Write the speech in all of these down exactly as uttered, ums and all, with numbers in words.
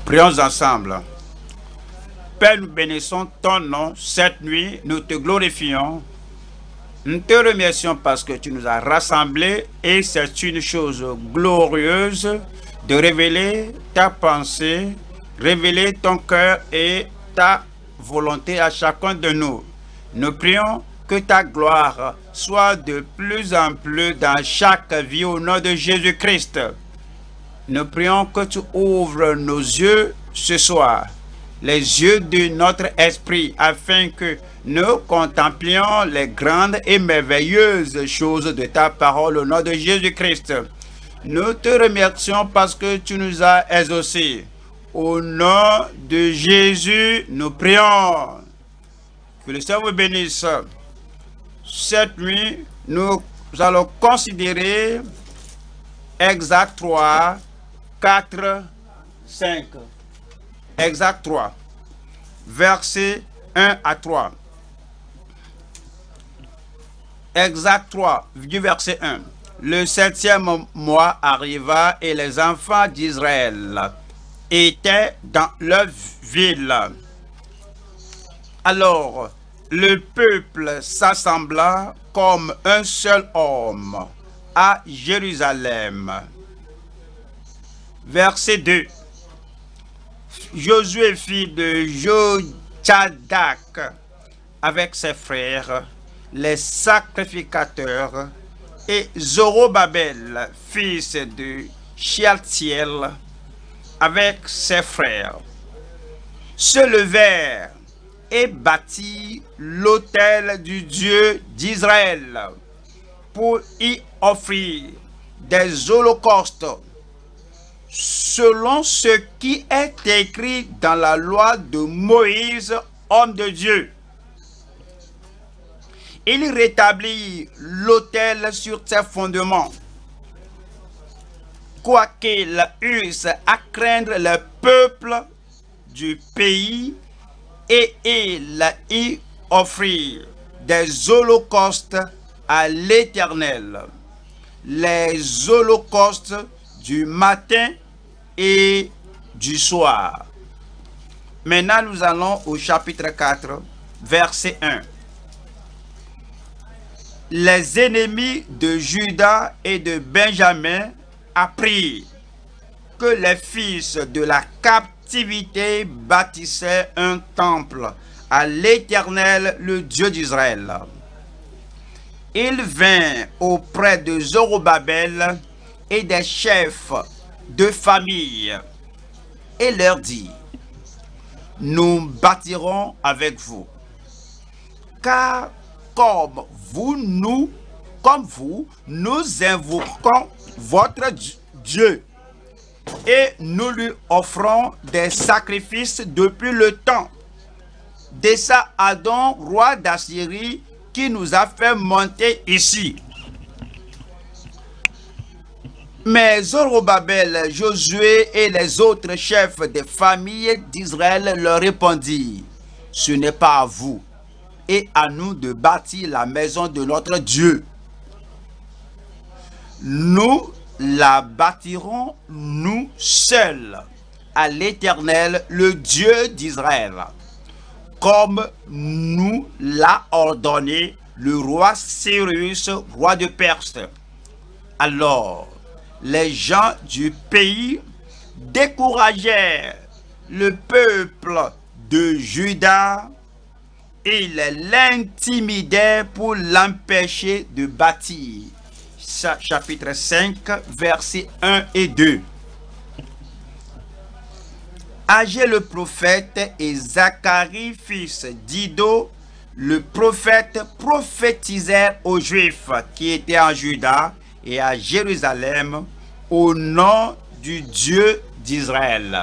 Prions ensemble. Père, nous bénissons ton nom cette nuit, nous te glorifions. Nous te remercions parce que tu nous as rassemblés et c'est une chose glorieuse de révéler ta pensée, révéler ton cœur et ta volonté à chacun de nous. Nous prions que ta gloire soit de plus en plus dans chaque vie au nom de Jésus-Christ. Nous prions que tu ouvres nos yeux ce soir, les yeux de notre esprit, afin que nous contemplions les grandes et merveilleuses choses de ta parole au nom de Jésus-Christ. Nous te remercions parce que tu nous as exaucés. Au nom de Jésus, nous prions. Que le Seigneur vous bénisse. Cette nuit, nous allons considérer Exode trois, quatre, cinq. Exode trois, versets un à trois. Exode trois, du verset un. Le septième mois arriva et les enfants d'Israël étaient dans leur ville. Alors, le peuple s'assembla comme un seul homme à Jérusalem. Verset deux. Josué, fils de Jochadak, avec ses frères, les sacrificateurs, et Zorobabel, fils de Shealtiel, avec ses frères, se levèrent et bâtit l'autel du Dieu d'Israël pour y offrir des holocaustes selon ce qui est écrit dans la loi de Moïse, homme de Dieu. Il rétablit l'autel sur ses fondements, quoiqu'il eusse à craindre le peuple du pays, et il y offrit des holocaustes à l'Éternel, les holocaustes du matin et du soir. Maintenant, nous allons au chapitre quatre, verset un. Les ennemis de Juda et de Benjamin apprirent que les fils de la captivité bâtissaient un temple à l'Éternel, le Dieu d'Israël. Ils vinrent auprès de Zorobabel et des chefs de famille et leur dit: nous bâtirons avec vous, car comme vous nous, comme vous, nous invoquons votre Dieu et nous lui offrons des sacrifices depuis le temps d'Esa Adon, roi d'Assyrie, qui nous a fait monter ici. Mais Zorobabel, Josué et les autres chefs des familles d'Israël leur répondirent: ce n'est pas à vous et à nous de bâtir la maison de notre Dieu. Nous la bâtirons nous seuls à l'Éternel, le Dieu d'Israël, comme nous l'a ordonné le roi Cyrus, roi de Perse. Alors, les gens du pays découragèrent le peuple de Juda et l'intimidaient pour l'empêcher de bâtir. Chapitre cinq, versets un et deux. Agé le prophète et Zacharie, fils d'Ido, le prophète, prophétisèrent aux Juifs qui étaient en Juda et à Jérusalem au nom du Dieu d'Israël.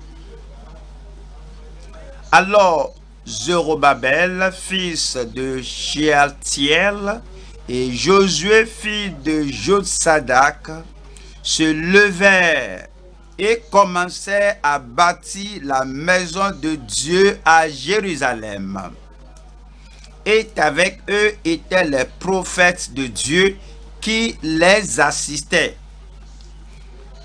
Alors Zorobabel, fils de Shealtiel, et Josué, fils de Josadak, se levèrent et commençaient à bâtir la maison de Dieu à Jérusalem. Et avec eux étaient les prophètes de Dieu qui les assistaient.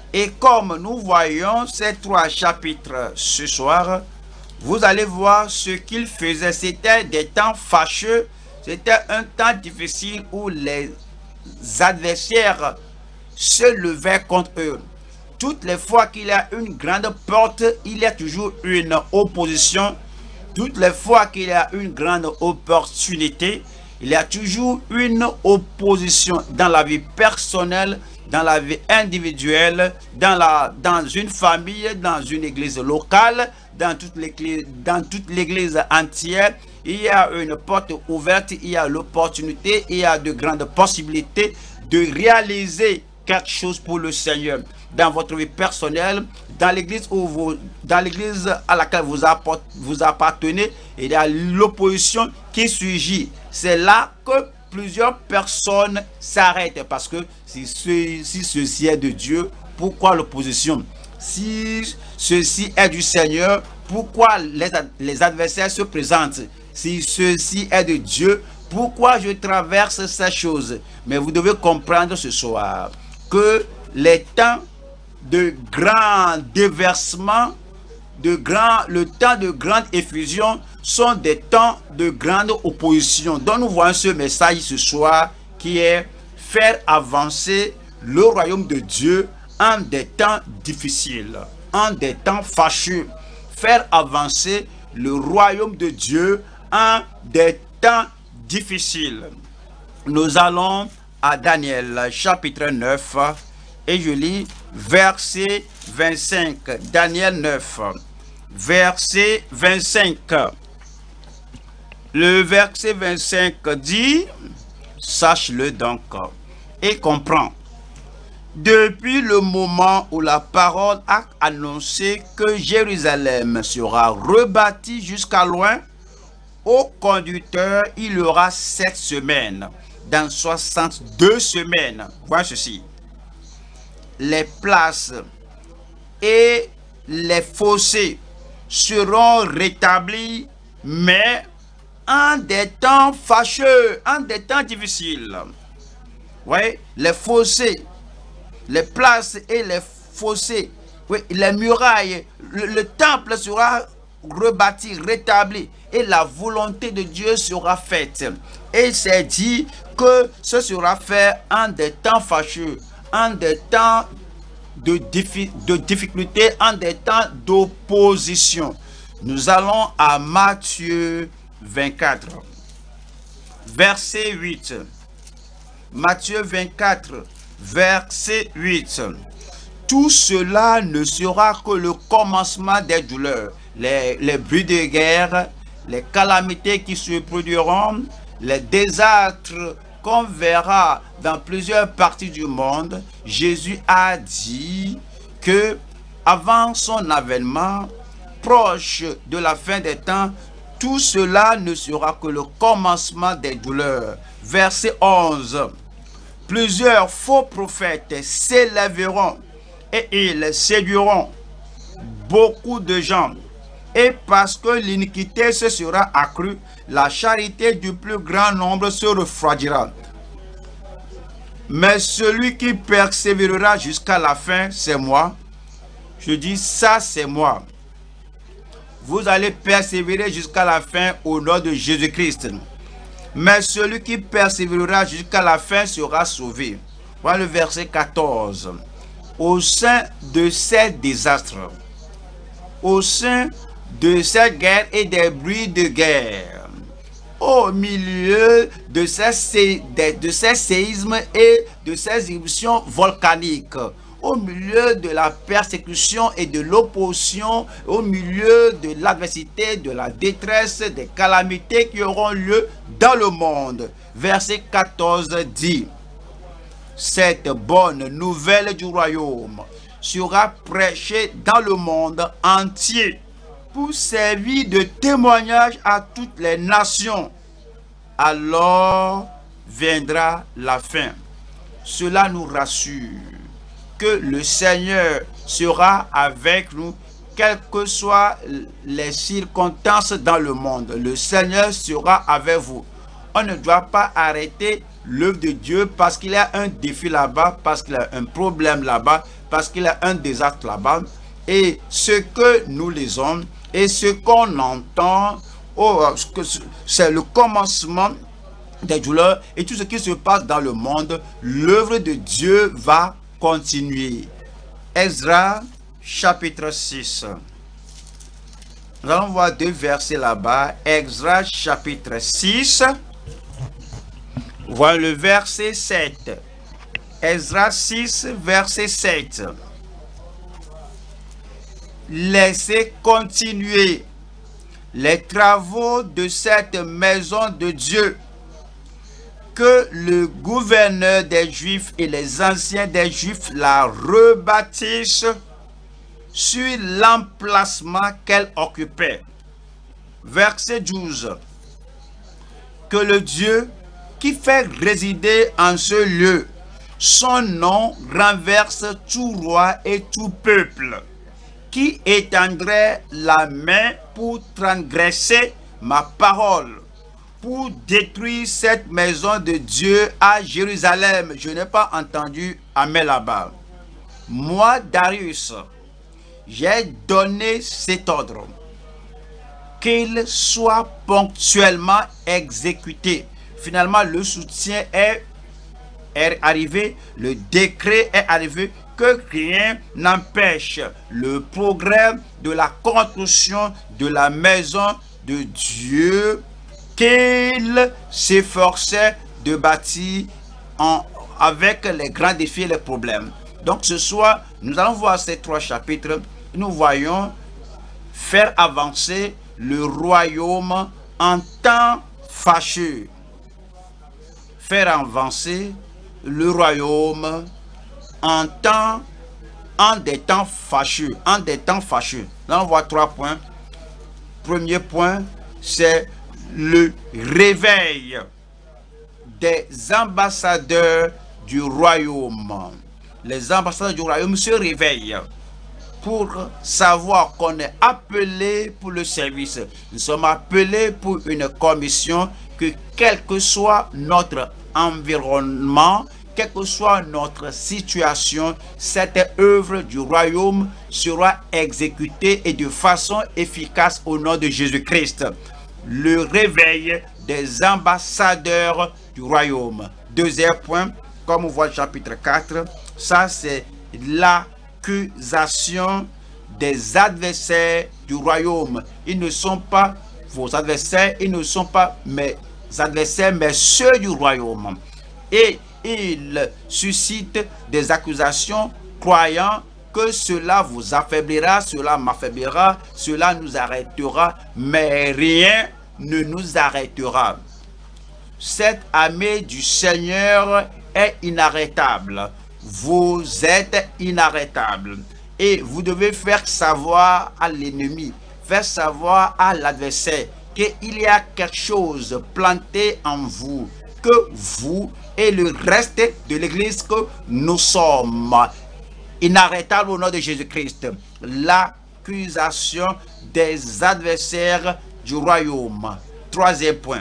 Et comme nous voyons ces trois chapitres ce soir, vous allez voir ce qu'il faisait. C'était des temps fâcheux, c'était un temps difficile où les adversaires se levaient contre eux. Toutes les fois qu'il y a une grande porte, il y a toujours une opposition. Toutes les fois qu'il y a une grande opportunité, il y a toujours une opposition dans la vie personnelle, dans la vie individuelle, dans, la, dans une famille, dans une église locale, dans toute l'église, dans toute l'église entière. Il y a une porte ouverte, il y a l'opportunité, il y a de grandes possibilités de réaliser quelque chose pour le Seigneur. Dans votre vie personnelle, dans l'église où vous, dans l'église à laquelle vous, apport, vous appartenez, il y a l'opposition qui surgit. C'est là que plusieurs personnes s'arrêtent parce que si, ce, si ceci est de Dieu, pourquoi l'opposition? Si ceci est du Seigneur, pourquoi les, les adversaires se présentent? Si ceci est de Dieu, pourquoi je traverse ces choses? Mais vous devez comprendre ce soir que les temps de grand déversement, de grand, le temps de grande effusion sont des temps de grande opposition. Donc nous voyons ce message ce soir qui est faire avancer le royaume de Dieu en des temps difficiles, en des temps fâcheux. Faire avancer le royaume de Dieu en des temps difficiles. Nous allons à Daniel chapitre neuf et je lis verset vingt-cinq. Daniel neuf, verset vingt-cinq. Le verset vingt-cinq dit, sache-le donc et comprends. Depuis le moment où la parole a annoncé que Jérusalem sera rebâtie jusqu'à loin, au conducteur, il y aura sept semaines. Dans soixante-deux semaines, voilà ceci. Les places et les fossés seront rétablis, mais en des temps fâcheux, en des temps difficiles. Oui, les fossés, les places et les fossés, oui, les murailles, le, le temple sera rebâti, rétabli, et la volonté de Dieu sera faite. Et c'est dit que ce sera fait en des temps fâcheux, en des temps de, diffi de difficulté, en des temps d'opposition. Nous allons à Matthieu vingt-quatre, verset huit. Matthieu vingt-quatre, verset huit. Tout cela ne sera que le commencement des douleurs, les, les bruits de guerre, les calamités qui se produiront, les désastres qu'on verra dans plusieurs parties du monde. Jésus a dit que avant son avènement, proche de la fin des temps, tout cela ne sera que le commencement des douleurs. Verset onze. Plusieurs faux prophètes s'élèveront et ils séduiront beaucoup de gens. Et parce que l'iniquité se sera accrue, la charité du plus grand nombre se refroidira. Mais celui qui persévérera jusqu'à la fin, c'est moi. Je dis, ça c'est moi. Vous allez persévérer jusqu'à la fin au nom de Jésus-Christ. Mais celui qui persévérera jusqu'à la fin sera sauvé. Voilà le verset quatorze. Au sein de ces désastres, au sein de ces guerres et des bruits de guerre, au milieu de ces, de, de ces séismes et de ces éruptions volcaniques, au milieu de la persécution et de l'opposition, au milieu de l'adversité, de la détresse, des calamités qui auront lieu dans le monde. Verset quatorze dit, cette bonne nouvelle du royaume sera prêchée dans le monde entier pour servir de témoignage à toutes les nations. Alors viendra la fin. Cela nous rassure que le Seigneur sera avec nous, quelles que soient les circonstances dans le monde. Le Seigneur sera avec vous. On ne doit pas arrêter l'œuvre de Dieu parce qu'il y a un défi là-bas, parce qu'il y a un problème là-bas, parce qu'il y a un désastre là-bas. Et ce que nous lisons et ce qu'on entend, oh, c'est le commencement des douleurs et tout ce qui se passe dans le monde. L'œuvre de Dieu va continuer. Ezra chapitre six. Nous allons voir deux versets là-bas. Ezra chapitre six. Voilà le verset sept. Ezra six, verset sept. Laissez continuer les travaux de cette maison de Dieu, que le gouverneur des Juifs et les anciens des Juifs la rebâtissent sur l'emplacement qu'elle occupait. Verset douze. Que le Dieu qui fait résider en ce lieu son nom renverse tout roi et tout peuple qui étendrait la main pour transgresser ma parole, pour détruire cette maison de Dieu à Jérusalem. Je n'ai pas entendu amen là-bas. Moi, Darius, j'ai donné cet ordre, qu'il soit ponctuellement exécuté. Finalement, le soutien est, est arrivé, le décret est arrivé, que rien n'empêche le progrès de la construction de la maison de Dieu qu'il s'efforçait de bâtir en, avec les grands défis et les problèmes. Donc ce soir, nous allons voir ces trois chapitres. Nous voyons faire avancer le royaume en temps fâcheux. Faire avancer le royaume en temps, en des temps fâcheux, en des temps fâcheux. Là, on voit trois points. Premier point, c'est le réveil des ambassadeurs du royaume. Les ambassadeurs du royaume se réveillent pour savoir qu'on est appelé pour le service. Nous sommes appelés pour une commission, que quel que soit notre environnement, quelle que soit notre situation, cette œuvre du royaume sera exécutée et de façon efficace au nom de Jésus-Christ. Le réveil des ambassadeurs du royaume. Deuxième point, comme on voit le chapitre quatre, ça c'est l'accusation des adversaires du royaume. Ils ne sont pas vos adversaires, ils ne sont pas mes adversaires, mais ceux du royaume. Et il suscite des accusations croyant que cela vous affaiblira, cela m'affaiblira, cela nous arrêtera, mais rien ne nous arrêtera. Cette armée du Seigneur est inarrêtable. Vous êtes inarrêtable. Et vous devez faire savoir à l'ennemi, faire savoir à l'adversaire qu'il y a quelque chose planté en vous, que vous et le reste de l'église, que nous sommes inarrêtables au nom de Jésus-Christ. L'accusation des adversaires du royaume. Troisième point.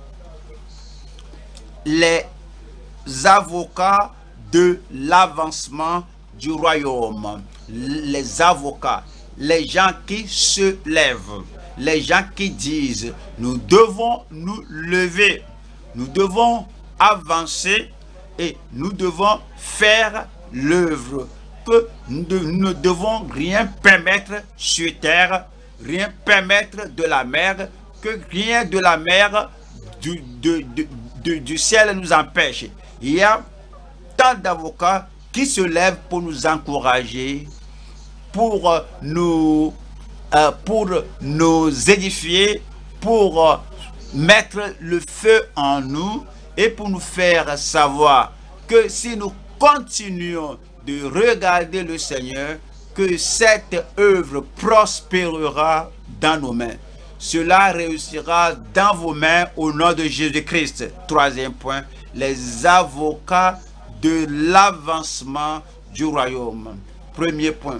Les avocats de l'avancement du royaume. Les avocats, les gens qui se lèvent, les gens qui disent, nous devons nous lever, nous devons avancer et nous devons faire l'œuvre, que nous ne devons rien permettre sur terre, rien permettre de la mer, que rien de la mer du, de, de, de, du ciel nous empêche. Il y a tant d'avocats qui se lèvent pour nous encourager, pour nous, euh, pour nous édifier, pour euh, mettre le feu en nous et pour nous faire savoir que si nous continuons de regarder le Seigneur, que cette œuvre prospérera dans nos mains. Cela réussira dans vos mains au nom de Jésus-Christ. Troisième point, les avocats de l'avancement du royaume. Premier point.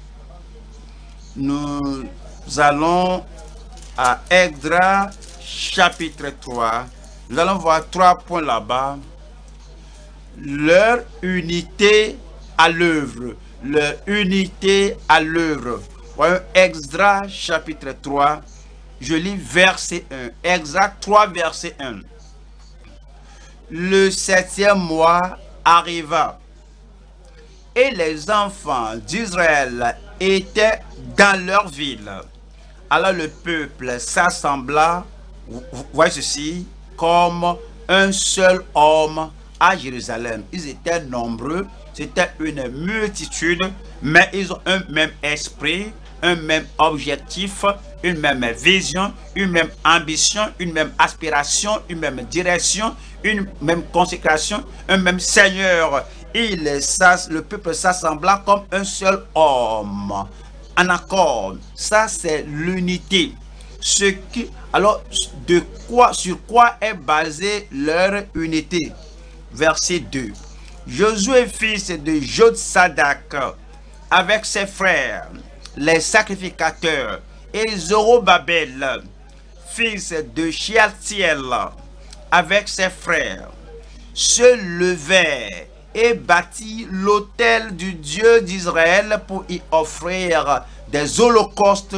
Nous allons à Ezra chapitre trois. Nous allons voir trois points là-bas. Leur unité à l'œuvre. leur unité à l'œuvre. Voyons Extra chapitre trois, je lis verset un. Extra trois verset un. Le septième mois arriva et les enfants d'Israël étaient dans leur ville. Alors le peuple s'assembla, vous voyez ceci, comme un seul homme à Jérusalem. Ils étaient nombreux, c'était une multitude, mais ils ont un même esprit, un même objectif, une même vision, une même ambition, une même aspiration, une même direction, une même consécration, un même Seigneur. Il, le peuple s'assembla comme un seul homme, en accord. Ça, c'est l'unité. Ce qui, alors, de quoi, sur quoi est basée leur unité? Verset deux. Josué, fils de Jotsadak, avec ses frères, les sacrificateurs, et Zorobabel, fils de Shealtiel, avec ses frères, se levèrent et bâtit l'autel du Dieu d'Israël pour y offrir des holocaustes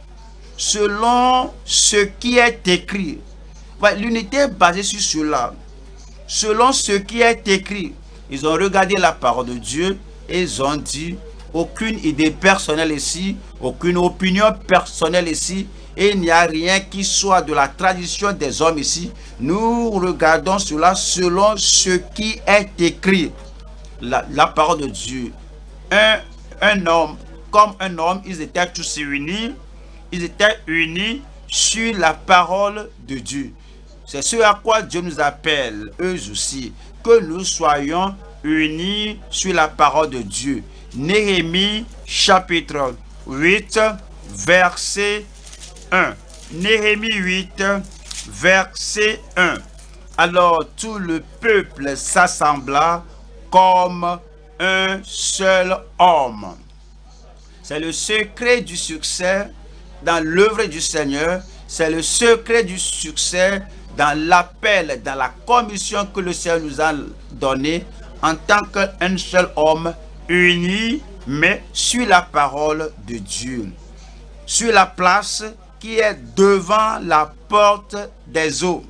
selon ce qui est écrit. L'unité est basée sur cela. Selon ce qui est écrit, ils ont regardé la parole de Dieu et ils ont dit, aucune idée personnelle ici, aucune opinion personnelle ici, et il n'y a rien qui soit de la tradition des hommes ici. Nous regardons cela selon ce qui est écrit. La, la parole de Dieu. Un, un homme, comme un homme, ils étaient tous unis. Ils étaient unis sur la parole de Dieu. C'est ce à quoi Dieu nous appelle, eux aussi, que nous soyons unis sur la parole de Dieu. Néhémie chapitre huit, verset un. Néhémie huit, verset un. Alors tout le peuple s'assembla comme un seul homme. C'est le secret du succès dans l'œuvre du Seigneur. C'est le secret du succès dans l'appel, dans la commission que le Seigneur nous a donnée en tant qu'un seul homme uni, mais sur la parole de Dieu. Sur la place qui est devant la porte des eaux.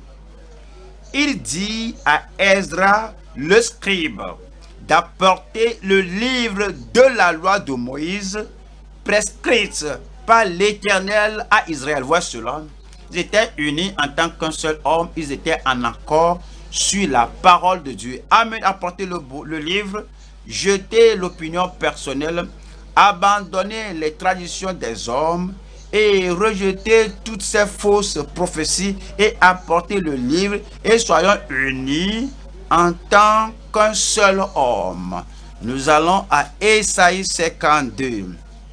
Il dit à Esdra, le scribe, d'apporter le livre de la loi de Moïse, prescrite par l'Éternel à Israël. Voici cela. Ils étaient unis en tant qu'un seul homme. Ils étaient en accord sur la parole de Dieu. Amen. Apporter le, le livre, jeter l'opinion personnelle, abandonner les traditions des hommes et rejeter toutes ces fausses prophéties et apporter le livre et soyons unis en tant qu'un seul homme. Nous allons à Ésaïe cinquante-deux.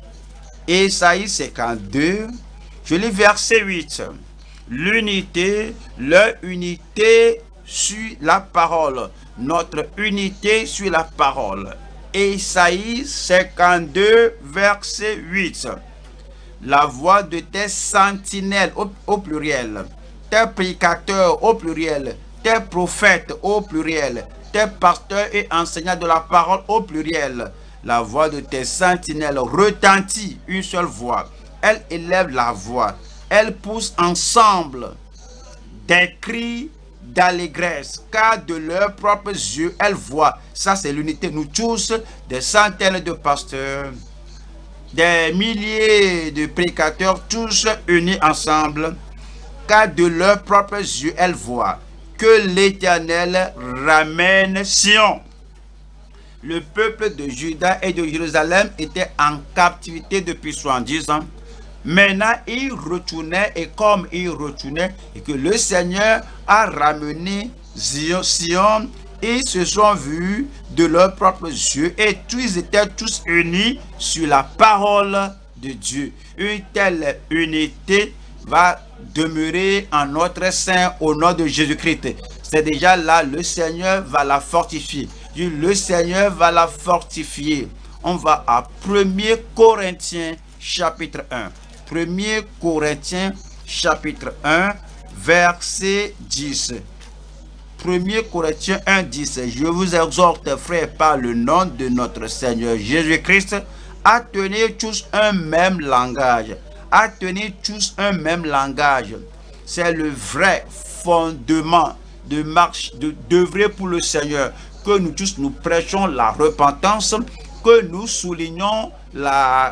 Ésaïe cinquante-deux, je lis verset huit. L'unité, leur unité sur la parole. Notre unité sur la parole. Ésaïe cinquante-deux, verset huit. La voix de tes sentinelles au, au pluriel, tes prédicateurs au pluriel, tes prophètes au pluriel, tes pasteurs et enseignants de la parole au pluriel. La voix de tes sentinelles retentit, une seule voix. Elle élève la voix. Elle pousse ensemble des cris d'allégresse, car de leurs propres yeux, elles voient. Ça, c'est l'unité. Nous tous, des centaines de pasteurs, des milliers de prédicateurs, tous unis ensemble, car de leurs propres yeux, elles voient que l'Éternel ramène Sion. Le peuple de Juda et de Jérusalem était en captivité depuis soixante-dix ans. Maintenant, ils retournaient, et comme ils retournaient, et que le Seigneur a ramené Sion, ils se sont vus de leurs propres yeux, et tous ils étaient tous unis sur la parole de Dieu. Une telle unité va demeurer en notre sein au nom de Jésus-Christ. C'est déjà là, le Seigneur va la fortifier. Le Seigneur va la fortifier. On va à premier Corinthiens chapitre un. premier Corinthiens chapitre un, verset dix. premier Corinthiens un, dix. Je vous exhorte, frères, par le nom de notre Seigneur Jésus-Christ, à tenir tous un même langage. À tenir tous un même langage. C'est le vrai fondement de marche, de d'œuvrer pour le Seigneur. Que nous tous nous prêchons la repentance, que nous soulignons la,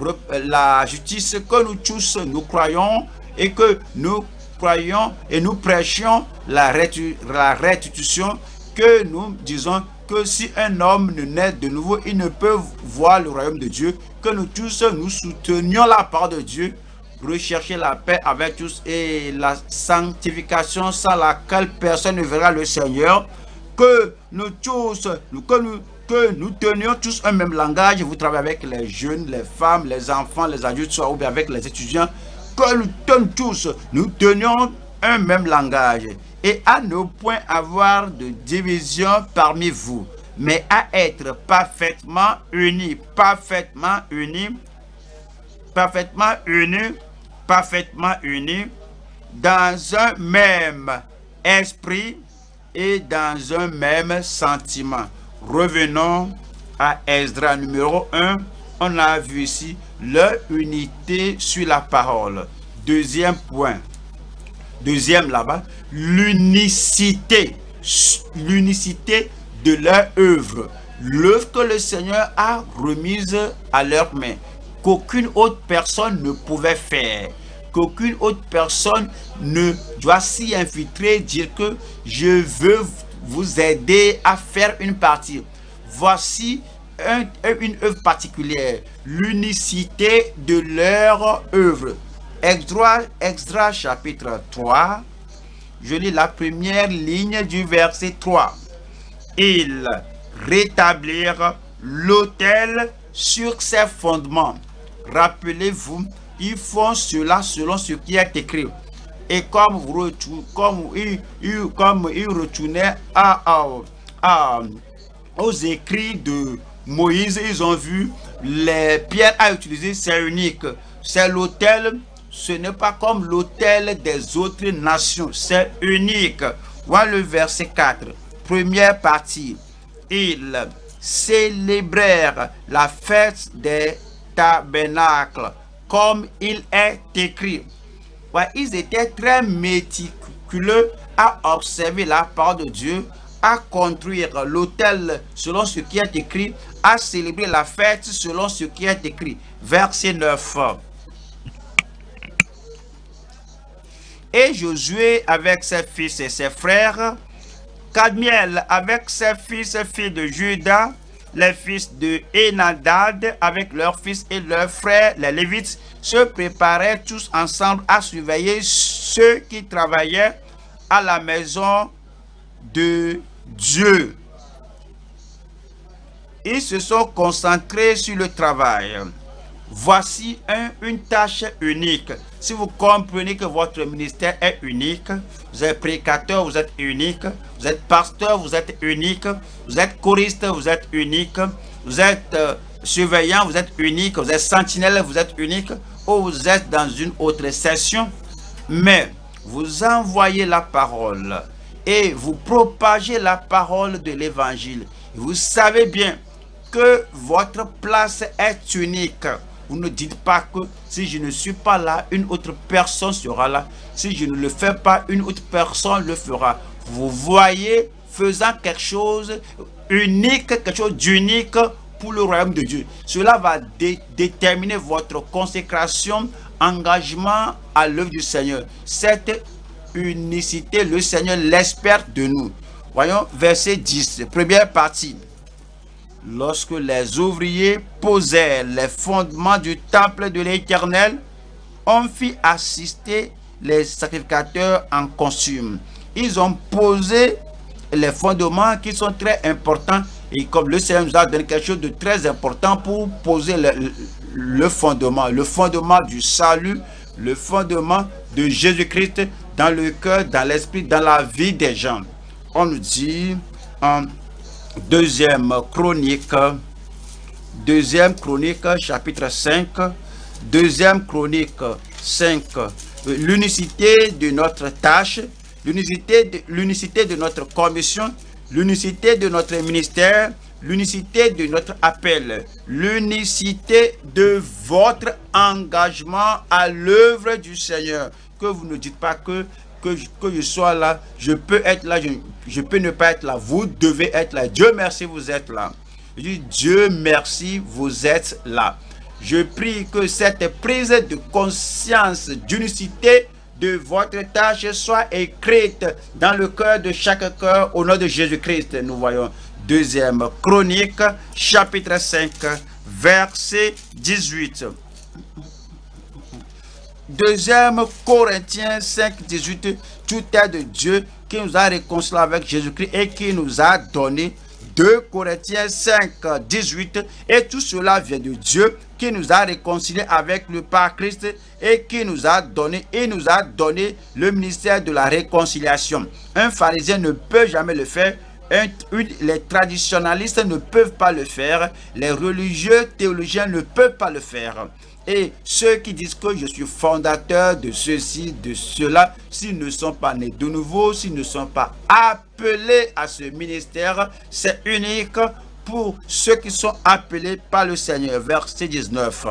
la justice, que nous tous nous croyons et que nous croyons et nous prêchions la, rétu, la restitution, que nous disons que si un homme ne naît de nouveau, il ne peut voir le royaume de Dieu, que nous tous nous soutenions la part de Dieu, rechercher la paix avec tous et la sanctification sans laquelle personne ne verra le Seigneur, que nous tous, que nous, que nous tenions tous un même langage. Vous travaillez avec les jeunes, les femmes, les enfants, les adultes, soit ou bien avec les étudiants, que nous tenions tous, nous tenions un même langage et à ne point avoir de division parmi vous, mais à être parfaitement unis, parfaitement unis, parfaitement unis, parfaitement unis dans un même esprit et dans un même sentiment. Revenons à Esdras numéro un. On a vu ici leur unité sur la parole. Deuxième point. Deuxième là-bas, l'unicité. L'unicité de leur œuvre. L'œuvre que le Seigneur a remise à leurs mains. Qu'aucune autre personne ne pouvait faire. Qu'aucune autre personne ne doit s'y infiltrer, dire que je veux vous aider à faire une partie. Voici un, une œuvre particulière, l'unicité de leur œuvre. Extra, extra chapitre trois, je lis la première ligne du verset trois. Ils rétablirent l'autel sur ses fondements. Rappelez-vous, ils font cela selon ce qui est écrit. Et comme, vous, comme, ils, ils, comme ils retournaient à, à, à, aux écrits de Moïse, ils ont vu les pierres à utiliser, c'est unique. C'est l'autel, ce n'est pas comme l'autel des autres nations, c'est unique. Voilà le verset quatre, première partie. Ils célébrèrent la fête des tabernacles, comme il est écrit. Ouais, ils étaient très méticuleux à observer la parole de Dieu, à construire l'autel selon ce qui est écrit, à célébrer la fête selon ce qui est écrit. Verset neuf. Et Josué avec ses fils et ses frères, Kadmiel avec ses fils et filles de Juda, les fils de Enadad avec leurs fils et leurs frères, les Lévites, se préparaient tous ensemble à surveiller ceux qui travaillaient à la maison de Dieu. Ils se sont concentrés sur le travail. Voici un, une tâche unique. Si vous comprenez que votre ministère est unique, vous êtes prédicateur, vous êtes unique, vous êtes pasteur, vous êtes unique, vous êtes choriste, vous êtes unique, vous êtes euh, surveillant, vous êtes unique, vous êtes sentinelle, vous êtes unique, ou vous êtes dans une autre session, mais vous envoyez la parole et vous propagez la parole de l'évangile. Vous savez bien que votre place est unique. Vous ne dites pas que si je ne suis pas là, une autre personne sera là. Si je ne le fais pas, une autre personne le fera. Vous voyez, faisant quelque chose unique, quelque chose d'unique pour le royaume de Dieu. Cela va dé déterminer votre consécration, engagement à l'œuvre du Seigneur. Cette unicité, le Seigneur l'espère de nous. Voyons verset dix, première partie. Lorsque les ouvriers posèrent les fondements du temple de l'Éternel, on fit assister les sacrificateurs en costume. Ils ont posé les fondements qui sont très importants. Et comme le Seigneur nous a donné quelque chose de très important pour poser le, le fondement, le fondement du salut, le fondement de Jésus-Christ dans le cœur, dans l'esprit, dans la vie des gens. On nous dit en deuxième chronique, deuxième chronique chapitre cinq, deuxième chronique cinq, l'unicité de notre tâche l'unicité de, l'unicité de notre commission, l'unicité de notre ministère, l'unicité de notre appel, l'unicité de votre engagement à l'œuvre du Seigneur. Que vous ne dites pas que, que, que je sois là, je peux être là, je, je peux ne pas être là. Vous devez être là. Dieu merci, vous êtes là. Je dis Dieu merci, vous êtes là. Je prie que cette prise de conscience d'unicité de votre tâche soit écrite dans le cœur de chaque cœur au nom de Jésus-Christ. Nous voyons deuxième Chronique, chapitre cinq, verset dix-huit. deuxième Corinthiens cinq, dix-huit. Tout est de Dieu qui nous a réconciliés avec Jésus-Christ et qui nous a donné. deux Corinthiens cinq, dix-huit. Et tout cela vient de Dieu qui nous a réconciliés avec le Père Christ et qui nous a donné, et nous a donné le ministère de la réconciliation. Un pharisien ne peut jamais le faire. Un, les traditionalistes ne peuvent pas le faire. Les religieux théologiens ne peuvent pas le faire. Et ceux qui disent que je suis fondateur de ceci, de cela, s'ils ne sont pas nés de nouveau, s'ils ne sont pas appelés à ce ministère, c'est unique pour ceux qui sont appelés par le Seigneur. Verset dix-neuf.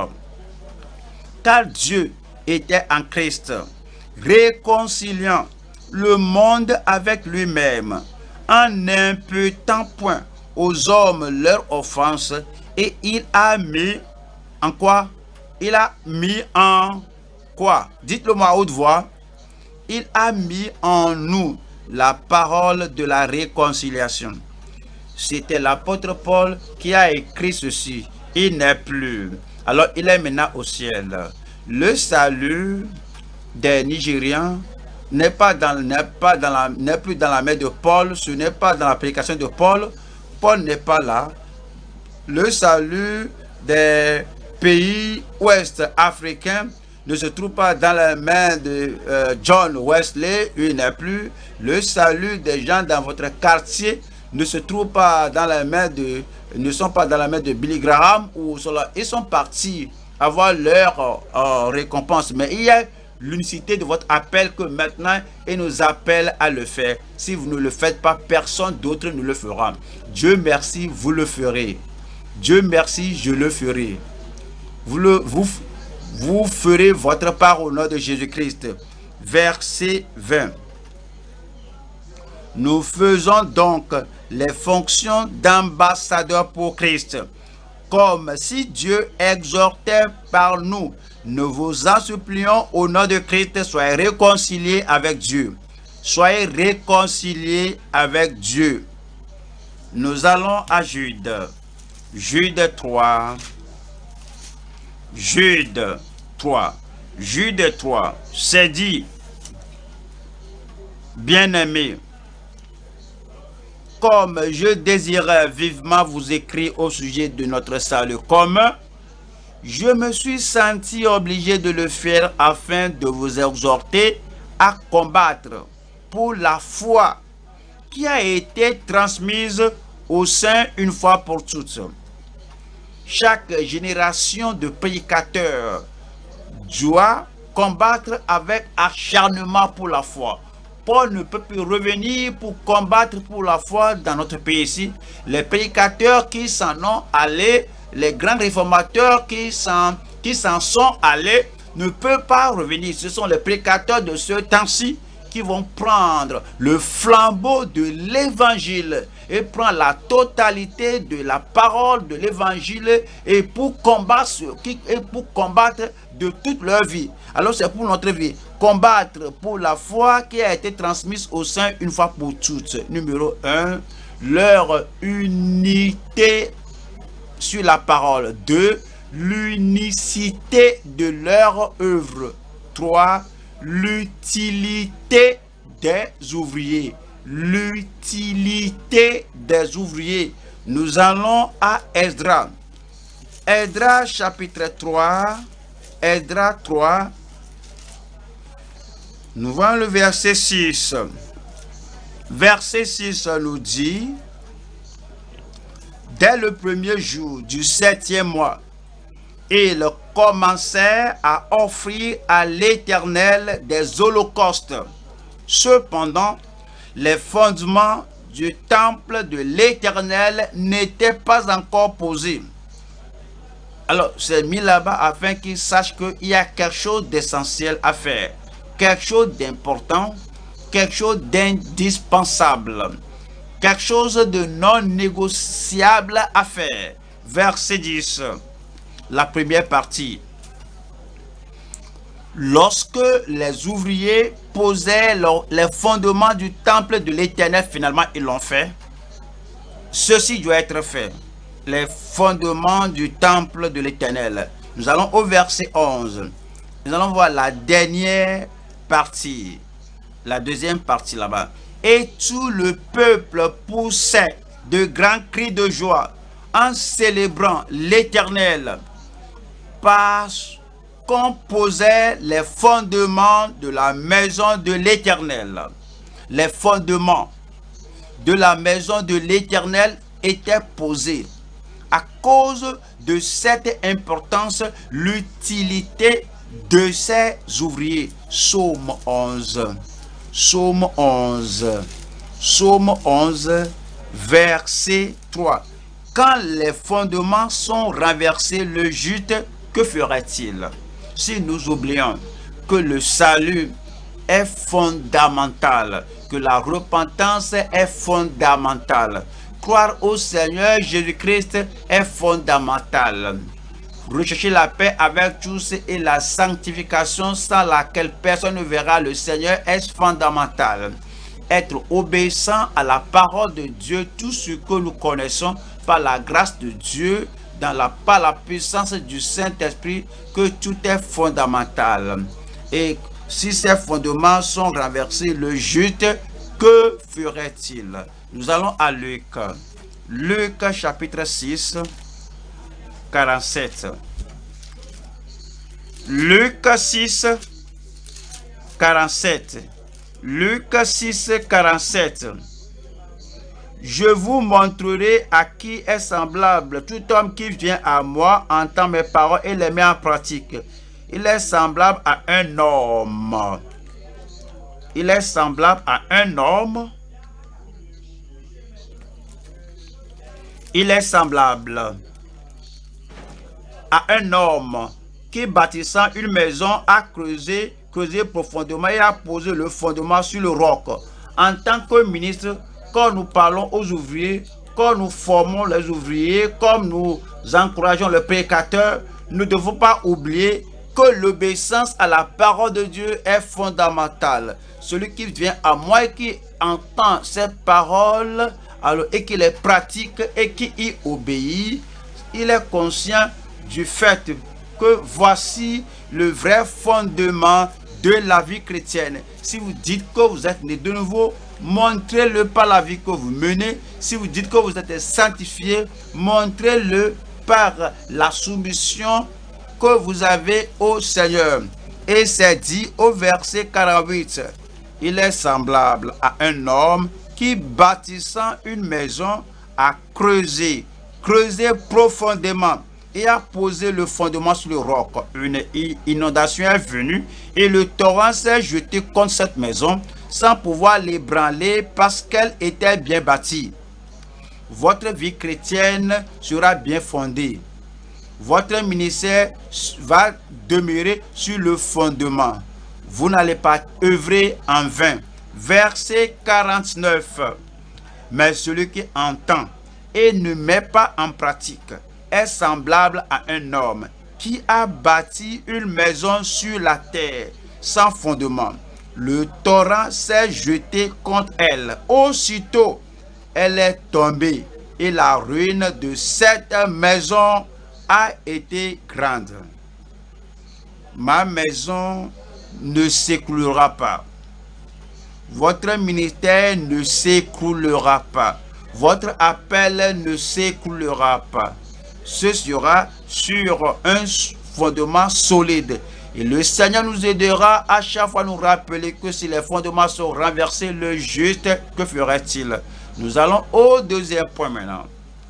Car Dieu était en Christ, réconciliant le monde avec lui-même, en n'imputant point aux hommes leurs offenses, et il a mis en quoi? Il a mis en quoi? Dites-le moi à haute voix. Il a mis en nous la parole de la réconciliation. C'était l'apôtre Paul qui a écrit ceci. Il n'est plus. Alors, il est maintenant au ciel. Le salut des Nigériens n'est pas dans, n'est pas dans la, n'est plus dans la main de Paul. Ce n'est pas dans la prédication de Paul. Paul n'est pas là. Le salut des pays ouest africains ne se trouve pas dans la main de euh, John Wesley, il n'est plus. Le salut des gens dans votre quartier ne se trouve pas dans la main de, ne sont pas dans la main de Billy Graham ou cela. Ils sont partis avoir leur euh, récompense, mais il y a l'unicité de votre appel que maintenant il nous appelle à le faire. Si vous ne le faites pas, personne d'autre ne le fera. Dieu merci, vous le ferez. Dieu merci, je le ferai. Vous, le, vous, vous ferez votre part au nom de Jésus-Christ. Verset vingt. Nous faisons donc les fonctions d'ambassadeurs pour Christ, comme si Dieu exhortait par nous. Nous vous en supplions au nom de Christ, soyez réconciliés avec Dieu. Soyez réconciliés avec Dieu. Nous allons à Jude. Jude trois. Jude trois. Jude trois. C'est dit, bien-aimés, comme je désirais vivement vous écrire au sujet de notre salut commun, je me suis senti obligé de le faire afin de vous exhorter à combattre pour la foi qui a été transmise au sein une fois pour toutes. Chaque génération de prédicateurs doit combattre avec acharnement pour la foi. Paul ne peut plus revenir pour combattre pour la foi dans notre pays ici. Les prédicateurs qui s'en ont allés, les grands réformateurs qui s'en qui s'en sont allés, ne peuvent pas revenir. Ce sont les prédicateurs de ce temps-ci qui vont prendre le flambeau de l'évangile et prendre la totalité de la parole de l'évangile et pour combattre et pour combattre de toute leur vie. Alors c'est pour notre vie. Combattre pour la foi qui a été transmise au sein une fois pour toutes. Numéro un, leur unité sur la parole. deux, l'unicité de leur œuvre. trois, l'utilité des ouvriers. L'utilité des ouvriers. Nous allons à Esdras. Esdras chapitre trois. Esdras trois. Nous voyons le verset six. Verset six nous dit: dès le premier jour du septième mois, ils commencèrent à offrir à l'Éternel des holocaustes Cependant, les fondements du temple de l'Éternel n'étaient pas encore posés. Alors, c'est mis là-bas afin qu'ils sachent qu'il y a quelque chose d'essentiel à faire, quelque chose d'important, quelque chose d'indispensable, quelque chose de non négociable à faire. Verset dix, la première partie. Lorsque les ouvriers posaient leur, les fondements du temple de l'Éternel, finalement ils l'ont fait, ceci doit être fait. Les fondements du temple de l'Éternel. Nous allons au verset onze. Nous allons voir la dernière partie, la deuxième partie là-bas. Et tout le peuple poussait de grands cris de joie en célébrant l'Éternel parce qu'on posait les fondements de la maison de l'Éternel. Les fondements de la maison de l'Éternel étaient posés. À cause de cette importance, l'utilité de ces ouvriers. Psaume onze. Psaume onze. Psaume onze, verset trois. Quand les fondements sont renversés, le juste, que ferait-il? Si nous oublions que le salut est fondamental, que la repentance est fondamentale, croire au Seigneur Jésus-Christ est fondamental. Rechercher la paix avec tous et la sanctification sans laquelle personne ne verra le Seigneur est fondamental. Être obéissant à la parole de Dieu, tout ce que nous connaissons par la grâce de Dieu, dans la, par la puissance du Saint-Esprit, que tout est fondamental. Et si ces fondements sont renversés, le juste, que ferait-il? Nous allons à Luc. Luc chapitre six, quarante-sept. Luc six, quarante-sept. Luc six, quarante-sept. Je vous montrerai à qui est semblable tout homme qui vient à moi, entend mes paroles et les met en pratique. Il est semblable à un homme. Il est semblable à un homme. Il est semblable à un homme qui, bâtissant une maison, a creusé, creusé profondément et a posé le fondement sur le roc. En tant que ministre, quand nous parlons aux ouvriers, quand nous formons les ouvriers, comme nous encourageons les prédicateurs, nous ne devons pas oublier que l'obéissance à la parole de Dieu est fondamentale. Celui qui vient à moi et qui entend cette parole alors, et qui les pratique et qui y obéit, il est conscient du fait que voici le vrai fondement de la vie chrétienne. Si vous dites que vous êtes né de nouveau, montrez-le par la vie que vous menez. Si vous dites que vous êtes sanctifié, montrez-le par la soumission que vous avez au Seigneur. Et c'est dit au verset quarante-huit. Il est semblable à un homme qui, bâtissant une maison, a creusé, creusé profondément et a posé le fondement sur le roc. Une inondation est venue et le torrent s'est jeté contre cette maison sans pouvoir l'ébranler parce qu'elle était bien bâtie. Votre vie chrétienne sera bien fondée. Votre ministère va demeurer sur le fondement. Vous n'allez pas œuvrer en vain. Verset quarante-neuf. Mais celui qui entend et ne met pas en pratique est semblable à un homme qui a bâti une maison sur la terre sans fondement. Le torrent s'est jeté contre elle. Aussitôt, elle est tombée et la ruine de cette maison a été grande. Ma maison ne s'écroulera pas. Votre ministère ne s'écroulera pas. Votre appel ne s'écroulera pas. Ce sera sur un fondement solide. Et le Seigneur nous aidera à chaque fois nous rappeler que si les fondements sont renversés, le juste, que ferait-il? Nous allons au deuxième point maintenant.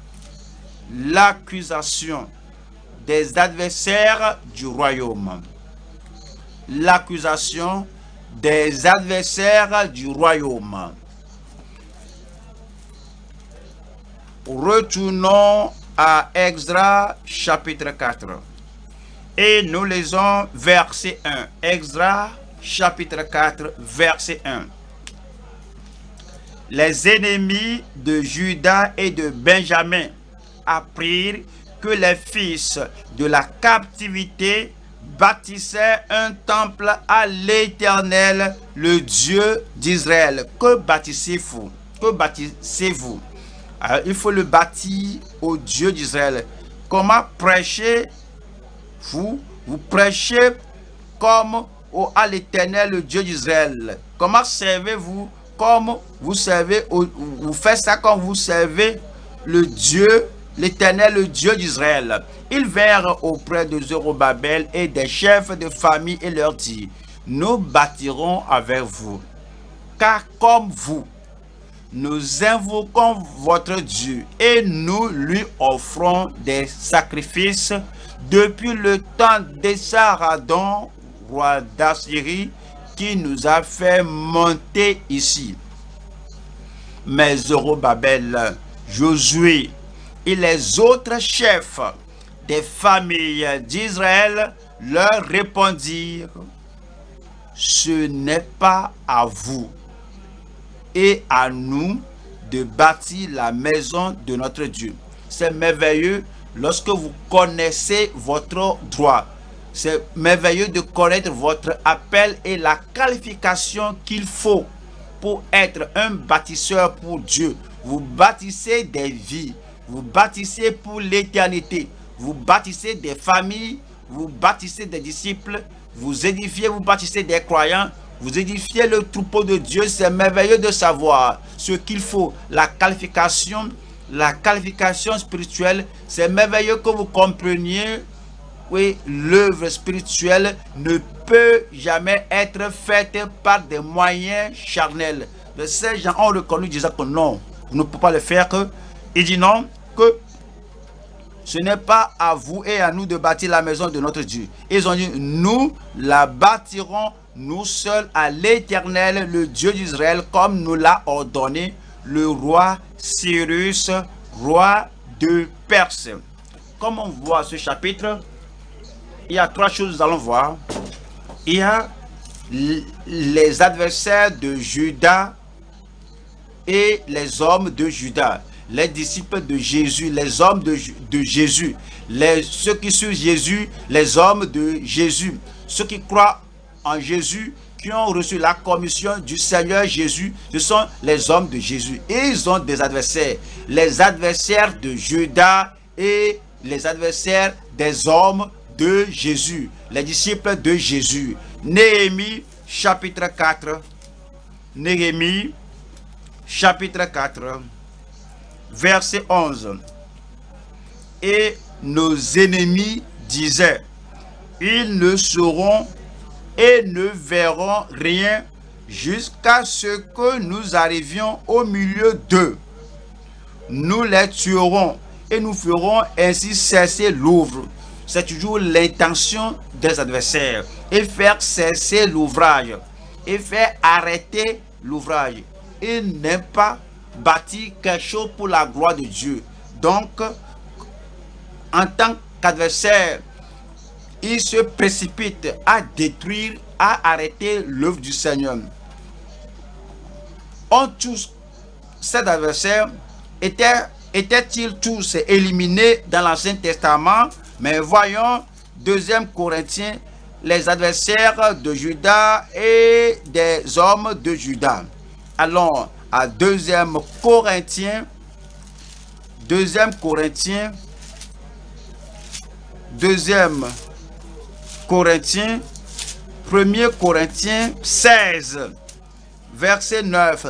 L'accusation des adversaires du royaume. L'accusation des adversaires du royaume. Retournons à Extra chapitre quatre. Et nous lisons verset un. Extra chapitre quatre, verset un. Les ennemis de Juda et de Benjamin apprirent que les fils de la captivité bâtissaient un temple à l'Éternel, le Dieu d'Israël. Que bâtissez-vous? Que bâtissez-vous? Alors, il faut le bâtir au Dieu d'Israël. Comment prêchez-vous? Vous prêchez comme au, à l'Éternel, le Dieu d'Israël. Comment servez-vous? Comme vous servez, vous faites ça comme vous servez le Dieu, l'Éternel, le Dieu d'Israël. Ils vinrent auprès de Zorobabel et des chefs de famille et leur dirent: nous bâtirons avec vous, car comme vous, nous invoquons votre Dieu et nous lui offrons des sacrifices depuis le temps d'Essaradon, roi d'Assyrie, qui nous a fait monter ici. Mais Zorobabel, Josué et les autres chefs des familles d'Israël leur répondirent: ce n'est pas à vous et à nous de bâtir la maison de notre Dieu. C'est merveilleux lorsque vous connaissez votre droit. C'est merveilleux de connaître votre appel et la qualification qu'il faut pour être un bâtisseur pour Dieu. Vous bâtissez des vies, vous bâtissez pour l'éternité, vous bâtissez des familles, vous bâtissez des disciples, vous édifiez, vous bâtissez des croyants, vous édifiez le troupeau de Dieu. C'est merveilleux de savoir ce qu'il faut, la qualification, la qualification spirituelle. C'est merveilleux que vous compreniez. Oui, l'œuvre spirituelle ne peut jamais être faite par des moyens charnels. Ces gens ont reconnu, disant que non, vous ne pouvez pas le faire. Que, il dit non, que ce n'est pas à vous et à nous de bâtir la maison de notre Dieu. Ils ont dit: nous la bâtirons nous seuls à l'Éternel, le Dieu d'Israël, comme nous l'a ordonné le roi Cyrus, roi de Perse. Comme on voit ce chapitre, il y a trois choses que nous allons voir. Il y a les adversaires de Juda et les hommes de Juda, les disciples de Jésus, les hommes de, de Jésus, les, ceux qui suivent Jésus, les hommes de Jésus, ceux qui croient en Jésus, qui ont reçu la commission du Seigneur Jésus, ce sont les hommes de Jésus. Et ils ont des adversaires, les adversaires de Juda et les adversaires des hommes de Jésus, les disciples de Jésus. Néhémie chapitre quatre. Néhémie chapitre quatre, verset onze. Et nos ennemis disaient: ils ne sauront et ne verront rien jusqu'à ce que nous arrivions au milieu d'eux. Nous les tuerons et nous ferons ainsi cesser l'œuvre. C'est toujours l'intention des adversaires, et faire cesser l'ouvrage, et faire arrêter l'ouvrage. Il n'aime pas bâtir quelque chose pour la gloire de Dieu. Donc, en tant qu'adversaire, il se précipite à détruire, à arrêter l'œuvre du Seigneur. On tous, ces adversaires, étaient, étaient-ils tous éliminés dans l'Ancien Testament? Mais voyons deuxième Corinthiens, les adversaires de Juda et des hommes de Juda. Allons à deuxième Corinthiens, deuxième Corinthiens, deuxième Corinthiens, premier Corinthiens seize, verset neuf.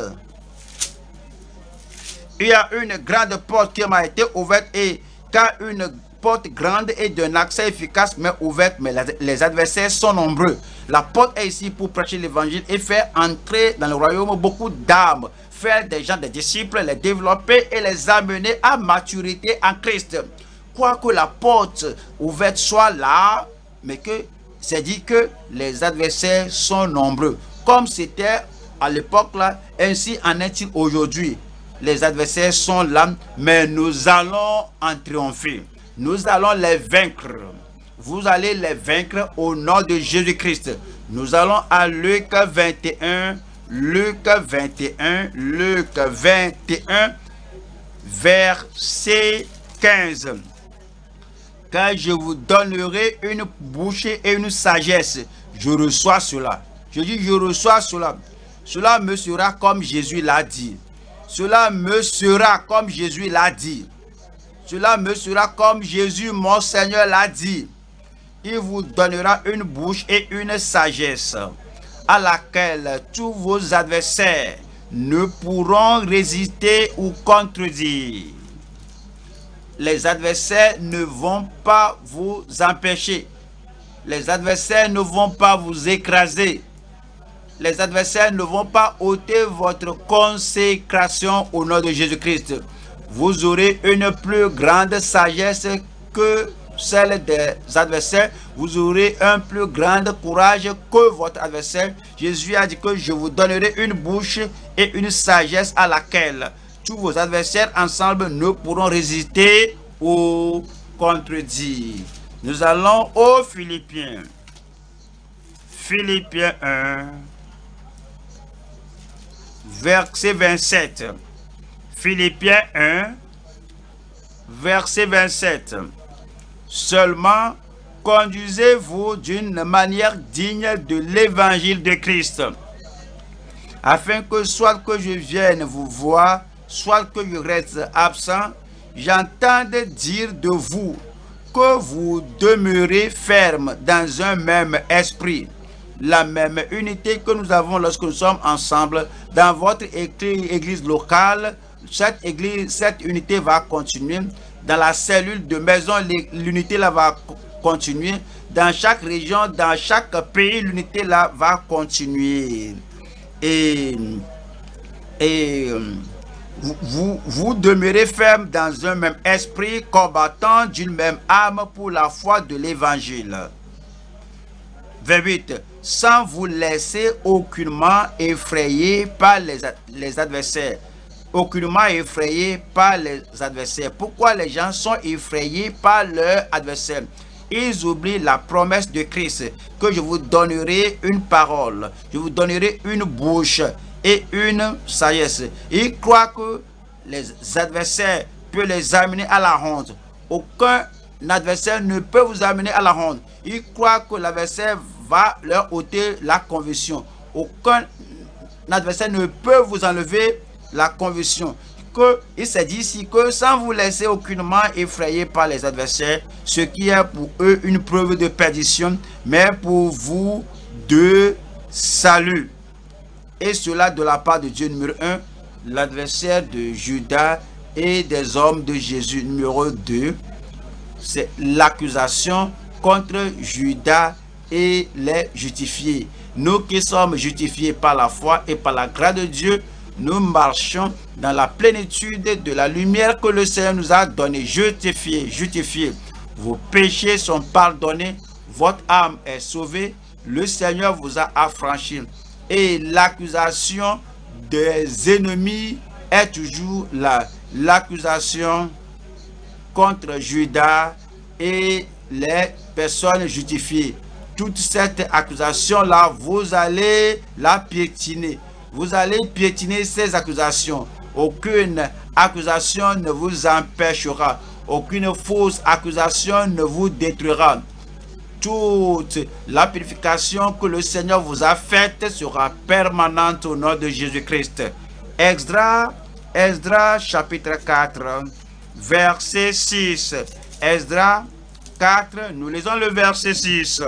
Il y a une grande porte qui m'a été ouverte, et car une porte grande et d'un accès efficace mais ouverte, mais les adversaires sont nombreux. La porte est ici pour prêcher l'évangile et faire entrer dans le royaume beaucoup d'âmes, faire des gens des disciples, les développer et les amener à maturité en Christ. Quoique la porte ouverte soit là, mais que c'est dit que les adversaires sont nombreux. comme c'était à l'époque là, ainsi en est-il aujourd'hui. Les adversaires sont là, mais nous allons en triompher. Nous allons les vaincre. Vous allez les vaincre au nom de Jésus-Christ. Nous allons à Luc vingt et un, Luc vingt et un, Luc vingt et un, verset quinze. Car je vous donnerai une bouche et une sagesse. Je reçois cela. Je dis, je reçois cela. Cela me sera comme Jésus l'a dit. Cela me sera comme Jésus l'a dit. Cela me sera comme Jésus, mon Seigneur, l'a dit. Il vous donnera une bouche et une sagesse à laquelle tous vos adversaires ne pourront résister ou contredire. Les adversaires ne vont pas vous empêcher. Les adversaires ne vont pas vous écraser. Les adversaires ne vont pas ôter votre consécration au nom de Jésus-Christ. Vous aurez une plus grande sagesse que celle des adversaires. Vous aurez un plus grand courage que votre adversaire. Jésus a dit que je vous donnerai une bouche et une sagesse à laquelle tous vos adversaires ensemble ne pourront résister ou contredire. Nous allons aux Philippiens. Philippiens un, verset vingt-sept. Philippiens un, verset vingt-sept. Seulement, conduisez-vous d'une manière digne de l'évangile de Christ, afin que soit que je vienne vous voir, soit que je reste absent, j'entende dire de vous que vous demeurez ferme dans un même esprit, la même unité que nous avons lorsque nous sommes ensemble dans votre église locale. Cette église, cette unité va continuer. Dans la cellule de maison, l'unité là va continuer. Dans chaque région, dans chaque pays, l'unité là va continuer. Et, et vous, vous, vous demeurez ferme dans un même esprit, combattant d'une même âme pour la foi de l'évangile. vingt-huit. Sans vous laisser aucunement effrayer par les, les adversaires. Aucunement effrayés par les adversaires. Pourquoi les gens sont effrayés par leurs adversaires? Ils oublient la promesse de Christ, que je vous donnerai une parole, je vous donnerai une bouche et une sagesse. Ils croient que les adversaires peuvent les amener à la honte. Aucun adversaire ne peut vous amener à la honte. Ils croient que l'adversaire va leur ôter la conviction. Aucun adversaire ne peut vous enlever la conviction. Que il s'est dit ici que sans vous laisser aucunement effrayer par les adversaires, ce qui est pour eux une preuve de perdition, mais pour vous de salut. Et cela de la part de Dieu. Numéro un, l'adversaire de Judas et des hommes de Jésus. Numéro deux, c'est l'accusation contre Judas et les justifiés. Nous qui sommes justifiés par la foi et par la grâce de Dieu, nous marchons dans la plénitude de la lumière que le Seigneur nous a donnée. Justifiés, justifiés. Vos péchés sont pardonnés. Votre âme est sauvée. Le Seigneur vous a affranchi. Et l'accusation des ennemis est toujours là. L'accusation contre Judas et les personnes justifiées. Toute cette accusation-là, vous allez la piétiner. Vous allez piétiner ces accusations. Aucune accusation ne vous empêchera. Aucune fausse accusation ne vous détruira. Toute la purification que le Seigneur vous a faite sera permanente au nom de Jésus-Christ. Esdras, Esdras chapitre quatre, verset six. Esdras quatre, nous lisons le verset six.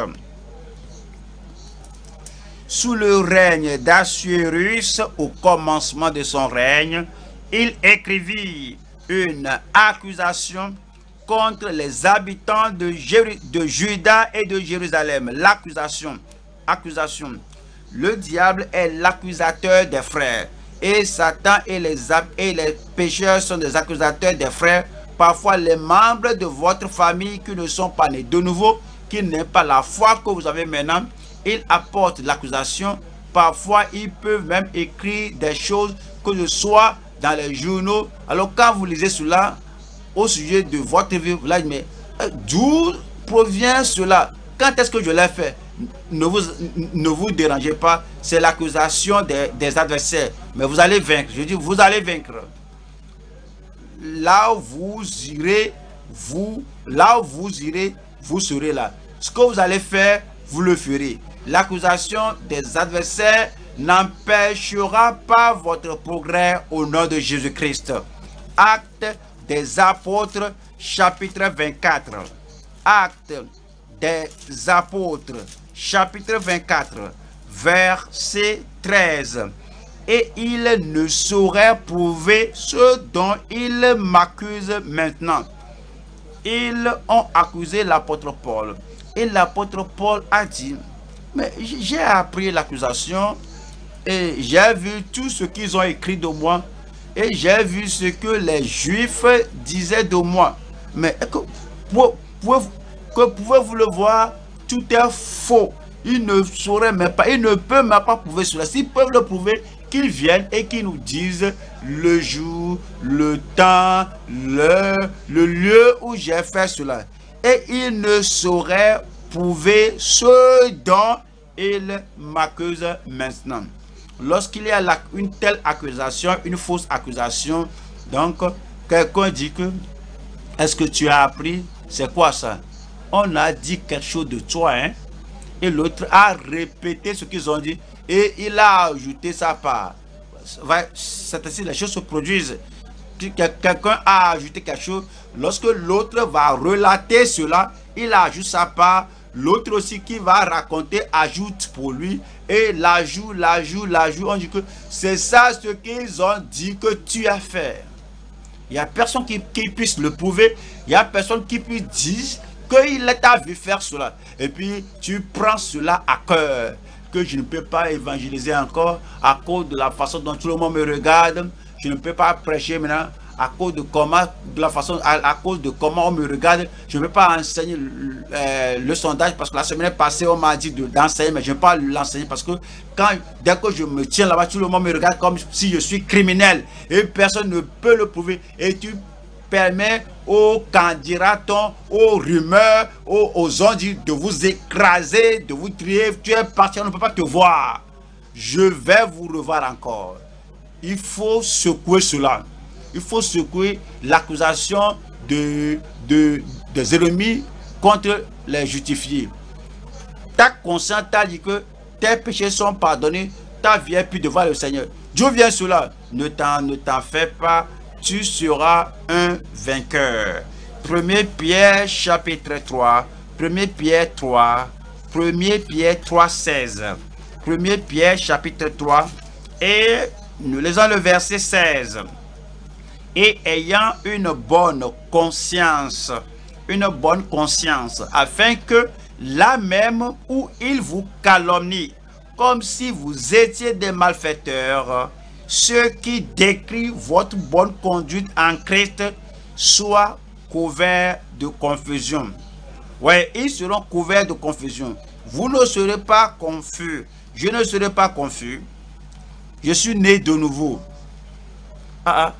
Sous le règne d'Assuérus, au commencement de son règne, il écrivit une accusation contre les habitants de, Jéru de Juda et de Jérusalem. L'accusation, accusation. Le diable est l'accusateur des frères. Et Satan et les, et les pécheurs sont des accusateurs des frères. Parfois les membres de votre famille qui ne sont pas nés de nouveau, qui n'aiment pas la foi que vous avez maintenant, il apporte l'accusation parfois ils peuvent même écrire des choses que ce soit dans les journaux. Alors quand vous lisez cela au sujet de votre vie, vous dites, mais d'où provient cela? Quand est-ce que je l'ai fait? Ne vous, ne vous dérangez pas, c'est l'accusation des, des adversaires. Mais vous allez vaincre, je dis vous allez vaincre. Là où vous irez, vous, là où vous irez, vous serez là. Ce que vous allez faire, vous le ferez. L'accusation des adversaires n'empêchera pas votre progrès au nom de Jésus-Christ. Actes des apôtres, chapitre vingt-quatre. Actes des apôtres, chapitre vingt-quatre, verset treize. Et ils ne sauraient prouver ce dont ils m'accusent maintenant. Ils ont accusé l'apôtre Paul. Et l'apôtre Paul a dit, mais j'ai appris l'accusation et j'ai vu tout ce qu'ils ont écrit de moi et j'ai vu ce que les Juifs disaient de moi. Mais que, pouvez-vous que pouvez-vous le voir? Tout est faux. Ils ne sauraient même pas, ils ne peuvent même pas prouver cela. S'ils peuvent le prouver, qu'ils viennent et qu'ils nous disent le jour, le temps, le, le lieu où j'ai fait cela. Et ils ne sauraient prouver ce dont ils m'accusent maintenant. Lorsqu'il y a la, une telle accusation, une fausse accusation, donc quelqu'un dit que, est-ce que tu as appris? C'est quoi ça? On a dit quelque chose de toi, hein? Et l'autre a répété ce qu'ils ont dit et il a ajouté sa part. C'est ainsi les choses se produisent. Quelqu'un a ajouté quelque chose, lorsque l'autre va relater cela, il ajoute sa part. L'autre aussi qui va raconter ajoute pour lui et l'ajout, l'ajout, l'ajout. On dit que c'est ça ce qu'ils ont dit que tu as fait. Il n'y a personne qui, qui puisse le prouver. Il n'y a personne qui puisse dire qu'il t'a vu faire cela. Et puis tu prends cela à cœur. Que je ne peux pas évangéliser encore à cause de la façon dont tout le monde me regarde. Je ne peux pas prêcher maintenant à cause de comment, de la façon, à, à cause de comment on me regarde. Je ne peux pas enseigner le, euh, le sondage parce que la semaine passée on m'a dit d'enseigner, mais je ne peux pas l'enseigner parce que quand, dès que je me tiens là-bas, tout le monde me regarde comme si je suis criminel et personne ne peut le prouver. Et tu permets aux candidatons, aux rumeurs, aux, aux ondits de vous écraser, de vous crier, tu es parti, on ne peut pas te voir. Je vais vous revoir encore. Il faut secouer cela. Il faut secouer l'accusation de, de, des ennemis contre les justifiés. Ta conscience t'a dit que tes péchés sont pardonnés, ta vie est plus devant le Seigneur. D'où vient cela? Ne t'en ne t'en fais pas. Tu seras un vainqueur. premier Pierre chapitre trois. premier Pierre trois. premier Pierre trois, seize. premier Pierre chapitre trois. Et nous lisons le verset seize. Et ayant une bonne conscience, une bonne conscience, afin que là même où il vous calomnie, comme si vous étiez des malfaiteurs, ceux qui décrivent votre bonne conduite en Christ soient couverts de confusion. Oui, ils seront couverts de confusion. Vous ne serez pas confus. Je ne serai pas confus. Je suis né de nouveau. Ah, ah.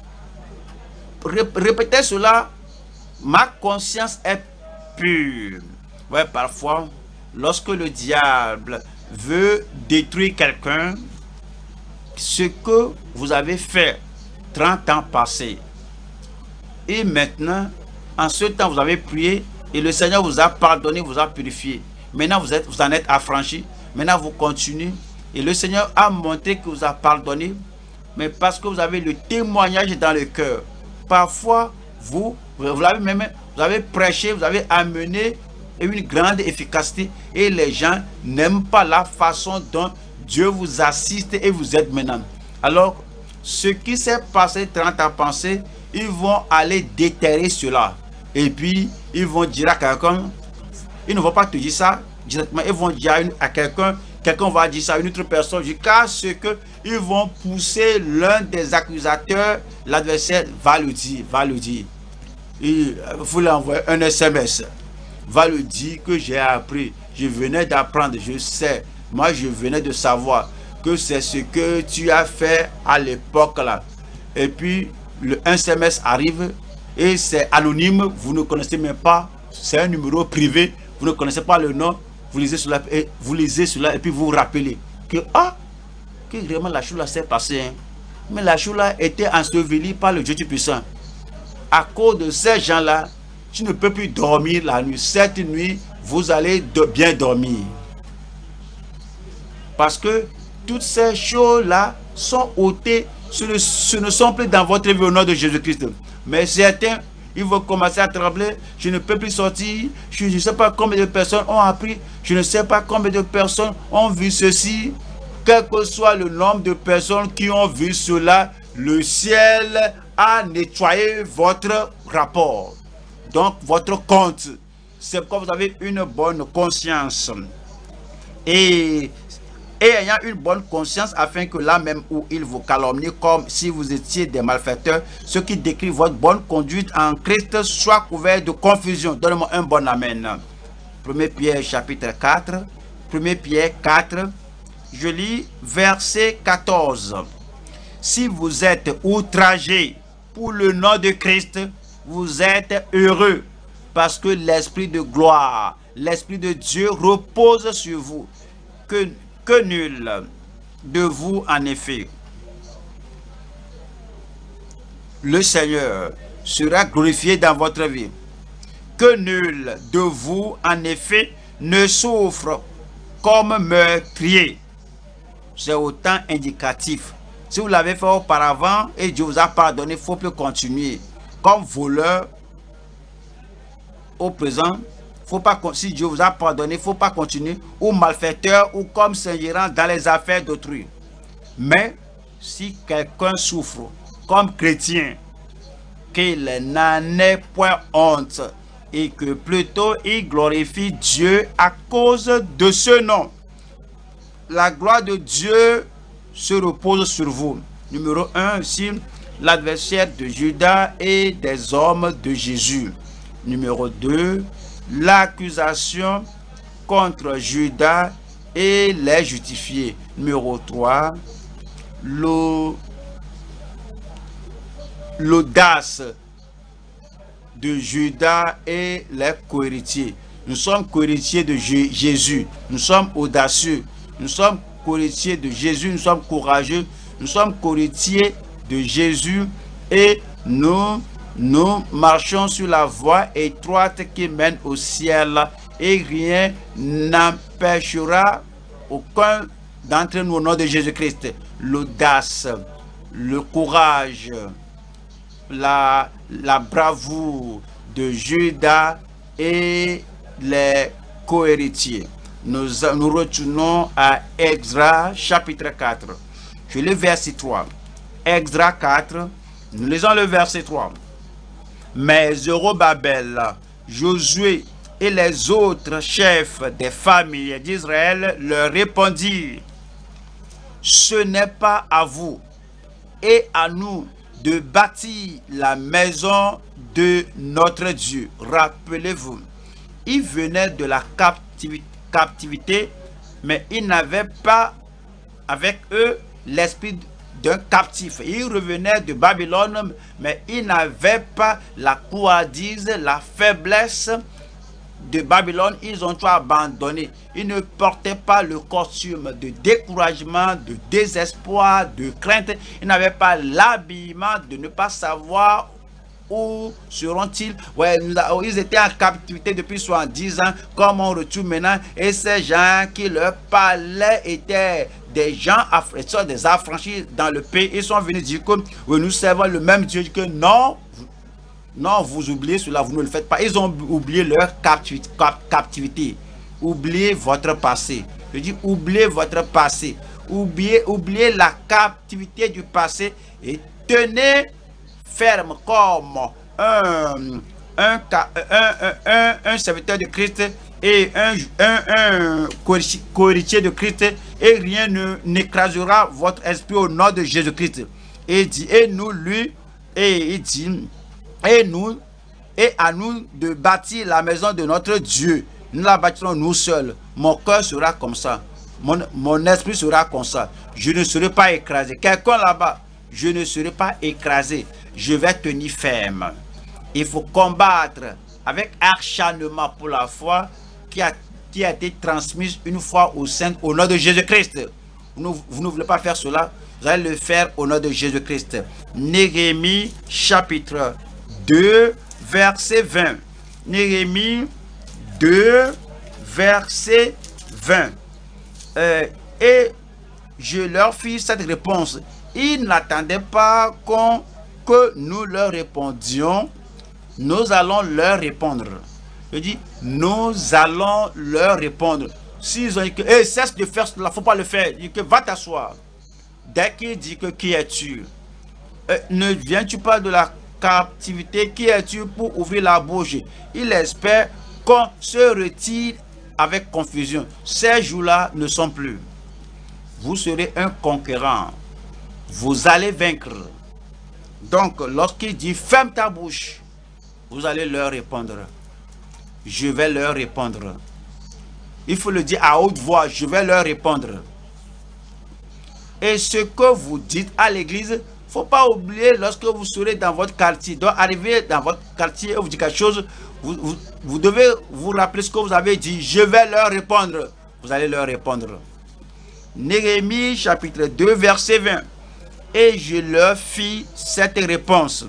Répétez cela. Ma conscience est pure. Oui, parfois, lorsque le diable veut détruire quelqu'un, ce que vous avez fait trente ans passés, et maintenant, en ce temps, vous avez prié et le Seigneur vous a pardonné, vous a purifié. Maintenant, vous, êtes, vous en êtes affranchi. Maintenant, vous continuez. Et le Seigneur a montré que vous a pardonné, mais parce que vous avez le témoignage dans le cœur. Parfois, vous, vous avez même, vous avez prêché, vous avez amené une grande efficacité et les gens n'aiment pas la façon dont Dieu vous assiste et vous aide maintenant. Alors, ce qui s'est passé trente ans passés, ils vont aller déterrer cela. Et puis, ils vont dire à quelqu'un, ils ne vont pas te dire ça directement, ils vont dire à quelqu'un, quelqu'un va dire ça à une autre personne, jusqu'à ce que ils vont pousser l'un des accusateurs, l'adversaire va le dire, va le dire. Et vous l'envoyez un S M S, va le dire que j'ai appris, je venais d'apprendre, je sais, moi je venais de savoir. que c'est ce que tu as fait à l'époque là. Et puis le un semestre arrive et c'est anonyme, vous ne connaissez même pas, c'est un numéro privé, vous ne connaissez pas le nom, vous lisez cela et vous lisez cela et puis vous vous rappelez que ah, que vraiment la chose là s'est passée, hein. Mais la chose là était ensevelie par le Dieu Tout-Puissant. À cause de ces gens là, tu ne peux plus dormir la nuit. Cette nuit, vous allez de bien dormir. Parce que toutes ces choses-là sont ôtées, ce ne, ce ne sont plus dans votre vie au nom de Jésus-Christ. Mais certains, ils vont commencer à trembler. Je ne peux plus sortir. Je ne sais pas combien de personnes ont appris. Je ne sais pas combien de personnes ont vu ceci. Quel que soit le nombre de personnes qui ont vu cela, le ciel a nettoyé votre rapport. Donc, votre compte. C'est pourquoi vous avez une bonne conscience. Et... Et ayant une bonne conscience, afin que là même où ils vous calomnient, comme si vous étiez des malfaiteurs, ceux qui décrivent votre bonne conduite en Christ soient couverts de confusion. Donnez-moi un bon amen. premier Pierre chapitre quatre. premier Pierre quatre. Je lis verset quatorze. Si vous êtes outragés pour le nom de Christ, vous êtes heureux, parce que l'Esprit de gloire, l'Esprit de Dieu repose sur vous. Que Que nul de vous, en effet, le Seigneur sera glorifié dans votre vie. Que nul de vous, en effet, ne souffre comme meurtrier. C'est autant indicatif. Si vous l'avez fait auparavant et Dieu vous a pardonné, il ne faut plus continuer. Comme voleur, au présent, faut pas, si Dieu vous a pardonné, il ne faut pas continuer, ou malfaiteur, ou comme s'ingérant dans les affaires d'autrui. Mais si quelqu'un souffre comme chrétien, qu'il n'en ait point honte, et que plutôt il glorifie Dieu à cause de ce nom. La gloire de Dieu se repose sur vous. Numéro un, ici, l'adversaire de Judas et des hommes de Jésus. Numéro deux, l'accusation contre Judas et les justifiés. Numéro trois, l'audace de Judas et les cohéritiers. Nous sommes cohéritiers de Jésus. Nous sommes audacieux. Nous sommes cohéritiers de Jésus. Nous sommes courageux. Nous sommes cohéritiers de Jésus et nous Nous marchons sur la voie étroite qui mène au ciel et rien n'empêchera aucun d'entre nous au nom de Jésus-Christ. L'audace, le courage, la, la bravoure de Judas et les cohéritiers. Nous, nous retournons à Extra chapitre quatre. Je lis le verset trois. Extra quatre, nous lisons le verset trois. Mais Zorobabel, Josué et les autres chefs des familles d'Israël leur répondirent: ce n'est pas à vous et à nous de bâtir la maison de notre Dieu. Rappelez-vous, ils venaient de la captivité, mais ils n'avaient pas avec eux l'esprit d'un captif. Ils revenaient de Babylone, mais ils n'avaient pas la couardise, la faiblesse de Babylone. Ils ont tout abandonné. Ils ne portaient pas le costume de découragement, de désespoir, de crainte. Ils n'avaient pas l'habillement de ne pas savoir où seront-ils. Ouais, ils étaient en captivité depuis soixante-dix ans, comme on retourne maintenant, et ces gens qui leur parlaient étaient des gens, des affranchis dans le pays. Ils sont venus dire que oui, nous servons le même Dieu, que non, non, vous oubliez cela, vous ne le faites pas. Ils ont oublié leur captivité. Oubliez votre passé. Je dis, oubliez votre passé. Oubliez, oubliez la captivité du passé et tenez ferme comme un, un, un, un, un serviteur de Christ et un, un, un cohéritier de Christ, et rien ne n'écrasera votre esprit au nom de Jésus-Christ. Et dit, et nous lui, et il dit, et nous, et à nous de bâtir la maison de notre Dieu. Nous la bâtirons nous seuls. Mon cœur sera comme ça. Mon, mon esprit sera constant. Je ne serai pas écrasé. Quelqu'un là-bas, je ne serai pas écrasé. Je vais tenir ferme. Il faut combattre avec acharnement pour la foi qui a, qui a été transmise une fois au sein, au nom de Jésus-Christ. Vous, vous ne voulez pas faire cela, vous allez le faire au nom de Jésus-Christ. Néhémie chapitre deux, verset vingt. Néhémie deux, verset vingt. Euh, et je leur fis cette réponse. Ils n'attendaient pas qu'on, que nous leur répondions. Nous allons leur répondre. Je dis, nous allons leur répondre. S'ils ont dit que, hey, cesse de faire cela, il ne faut pas le faire. Il dit que, va t'asseoir. Dès qu'il dit que, qui es-tu? Euh, ne viens-tu pas de la captivité? Qui es-tu pour ouvrir la bouche? Il espère qu'on se retire avec confusion. Ces jours-là ne sont plus. Vous serez un conquérant. Vous allez vaincre. Donc, lorsqu'il dit, ferme ta bouche, vous allez leur répondre. Je vais leur répondre. Il faut le dire à haute voix, je vais leur répondre. Et ce que vous dites à l'église, il ne faut pas oublier lorsque vous serez dans votre quartier. Donc, arriver dans votre quartier et vous dites quelque chose, vous, vous, vous devez vous rappeler ce que vous avez dit. Je vais leur répondre. Vous allez leur répondre. Néhémie chapitre deux, verset vingt. Et je leur fis cette réponse.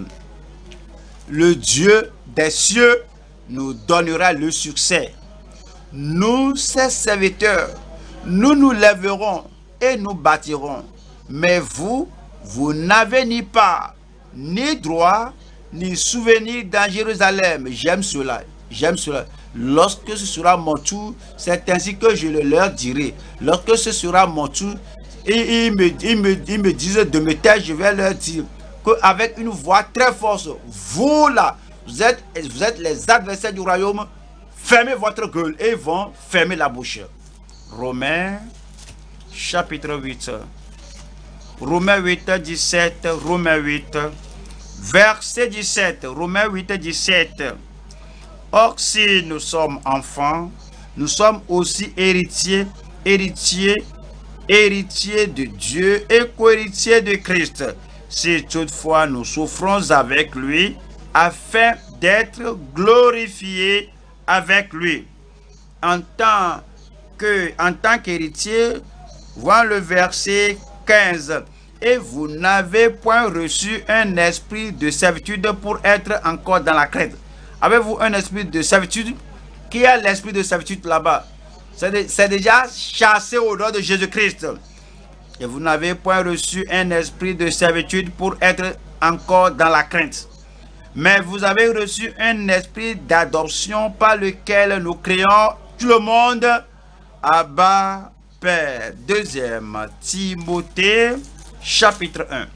Le Dieu des cieux nous donnera le succès. Nous, ses serviteurs, nous nous lèverons et nous bâtirons. Mais vous, vous n'avez ni part, ni droit, ni souvenir dans Jérusalem. J'aime cela, j'aime cela. Lorsque ce sera mon tour, c'est ainsi que je le leur dirai. Lorsque ce sera mon tour, et ils me, ils me, ils me disent de me taire, je vais leur dire qu'avec une voix très forte, vous là, vous êtes, vous êtes les adversaires du royaume, fermez votre gueule et ils vont fermer la bouche. Romains chapitre huit. Romains huit, dix-sept. Romains huit, verset dix-sept. Romains huit, dix-sept. Or, si nous sommes enfants, nous sommes aussi héritiers, héritiers, héritiers de Dieu et co-héritiers de Christ. Si toutefois nous souffrons avec lui, afin d'être glorifiés avec lui. En tant que, en tant qu'héritier, voilà le verset quinze. Et vous n'avez point reçu un esprit de servitude pour être encore dans la crainte. Avez-vous un esprit de servitude? Qui a l'esprit de servitude là-bas? C'est déjà chassé au nom de Jésus-Christ. Et vous n'avez point reçu un esprit de servitude pour être encore dans la crainte. Mais vous avez reçu un esprit d'adoption par lequel nous créons tout le monde. Abba, Père. Deuxième Timothée, chapitre un.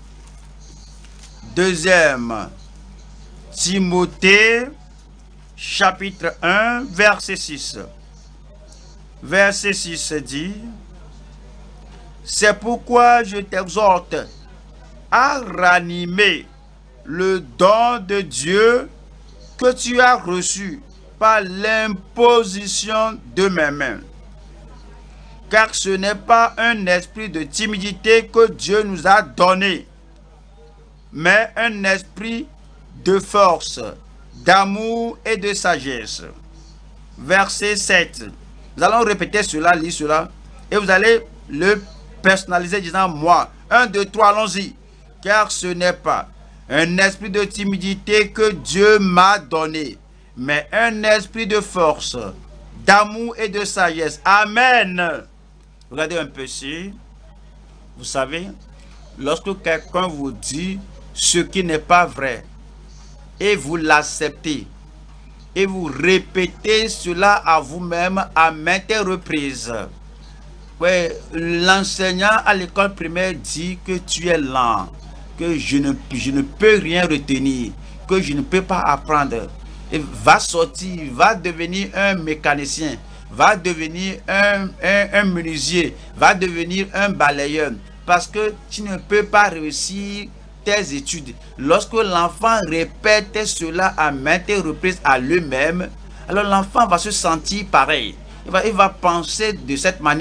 Deuxième Timothée, chapitre un, verset six. Verset six dit: c'est pourquoi je t'exhorte à ranimer le don de Dieu que tu as reçu par l'imposition de mes mains. Car ce n'est pas un esprit de timidité que Dieu nous a donné, mais un esprit de force, d'amour et de sagesse. Verset sept. Nous allons répéter cela, lire cela, et vous allez le personnaliser disant moi. un, deux, trois, allons-y. Car ce n'est pas un esprit de timidité que Dieu m'a donné, mais un esprit de force, d'amour et de sagesse. Amen. Regardez un peu ici. Vous savez, lorsque quelqu'un vous dit ce qui n'est pas vrai, et vous l'acceptez, et vous répétez cela à vous-même à maintes reprises. Ouais, l'enseignant à l'école primaire dit que tu es lent, que je ne, je ne peux rien retenir, que je ne peux pas apprendre. Et va sortir, va devenir un mécanicien, va devenir un, un, un menuisier, va devenir un balayeur, parce que tu ne peux pas réussir tes études. Lorsque l'enfant répète cela à maintes reprises à lui-même, alors l'enfant va se sentir pareil. Il va, il va penser de cette manière.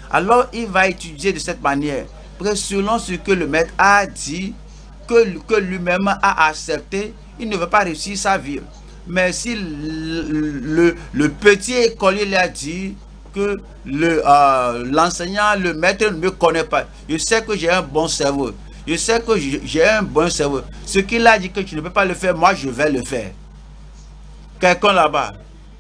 Alors il va étudier de cette manière. Parce que selon ce que le maître a dit, que, que lui-même a accepté, il ne veut pas réussir sa vie. Mais si le, le, le petit écolier lui a dit que l'enseignant, le, euh, le maître ne me connaît pas, je sais que j'ai un bon cerveau, je sais que j'ai un bon cerveau, ce qu'il a dit que tu ne peux pas le faire, moi je vais le faire. Quelqu'un là-bas,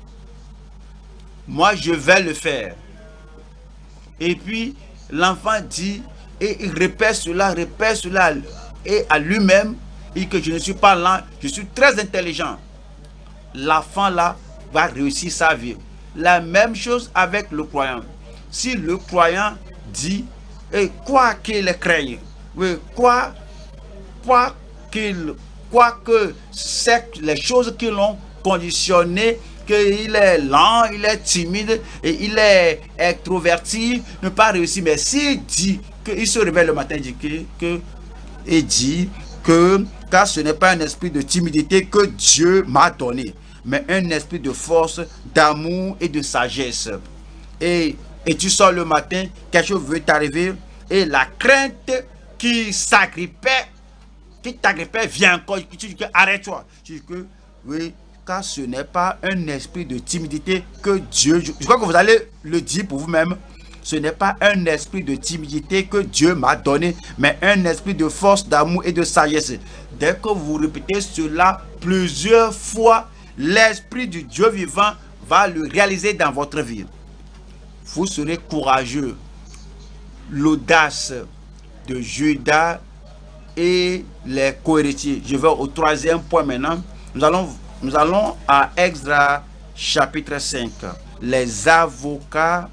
moi je vais le faire. Et puis l'enfant dit, et il répète cela, répète cela, et à lui-même, et que je ne suis pas lent, je suis très intelligent. L'enfant là va réussir sa vie. La même chose avec le croyant. Si le croyant dit, et quoi qu'il craigne, oui, quoi, quoi qu'il, quoi que c'est les choses qui l'ont conditionné, qu'il est lent, il est timide, et il est extroverti, ne pas réussir. Mais s'il dit qu'il se réveille le matin, dit que, que et dit que car ce n'est pas un esprit de timidité que Dieu m'a donné, mais un esprit de force, d'amour et de sagesse. Et, et tu sors le matin, quelque chose veut t'arriver, et la crainte qui s'agrippait, qui t'agrippait, vient encore, tu dis que arrête-toi. Tu dis que oui, car ce n'est pas un esprit de timidité que Dieu, je, je crois que vous allez le dire pour vous-même, ce n'est pas un esprit de timidité que Dieu m'a donné, mais un esprit de force, d'amour et de sagesse. Dès que vous répétez cela plusieurs fois, l'esprit du Dieu vivant va le réaliser dans votre vie. Vous serez courageux. L'audace de Judas et les cohéritiers. Je vais au troisième point maintenant. Nous allons, nous allons à Exode chapitre cinq. Les avocats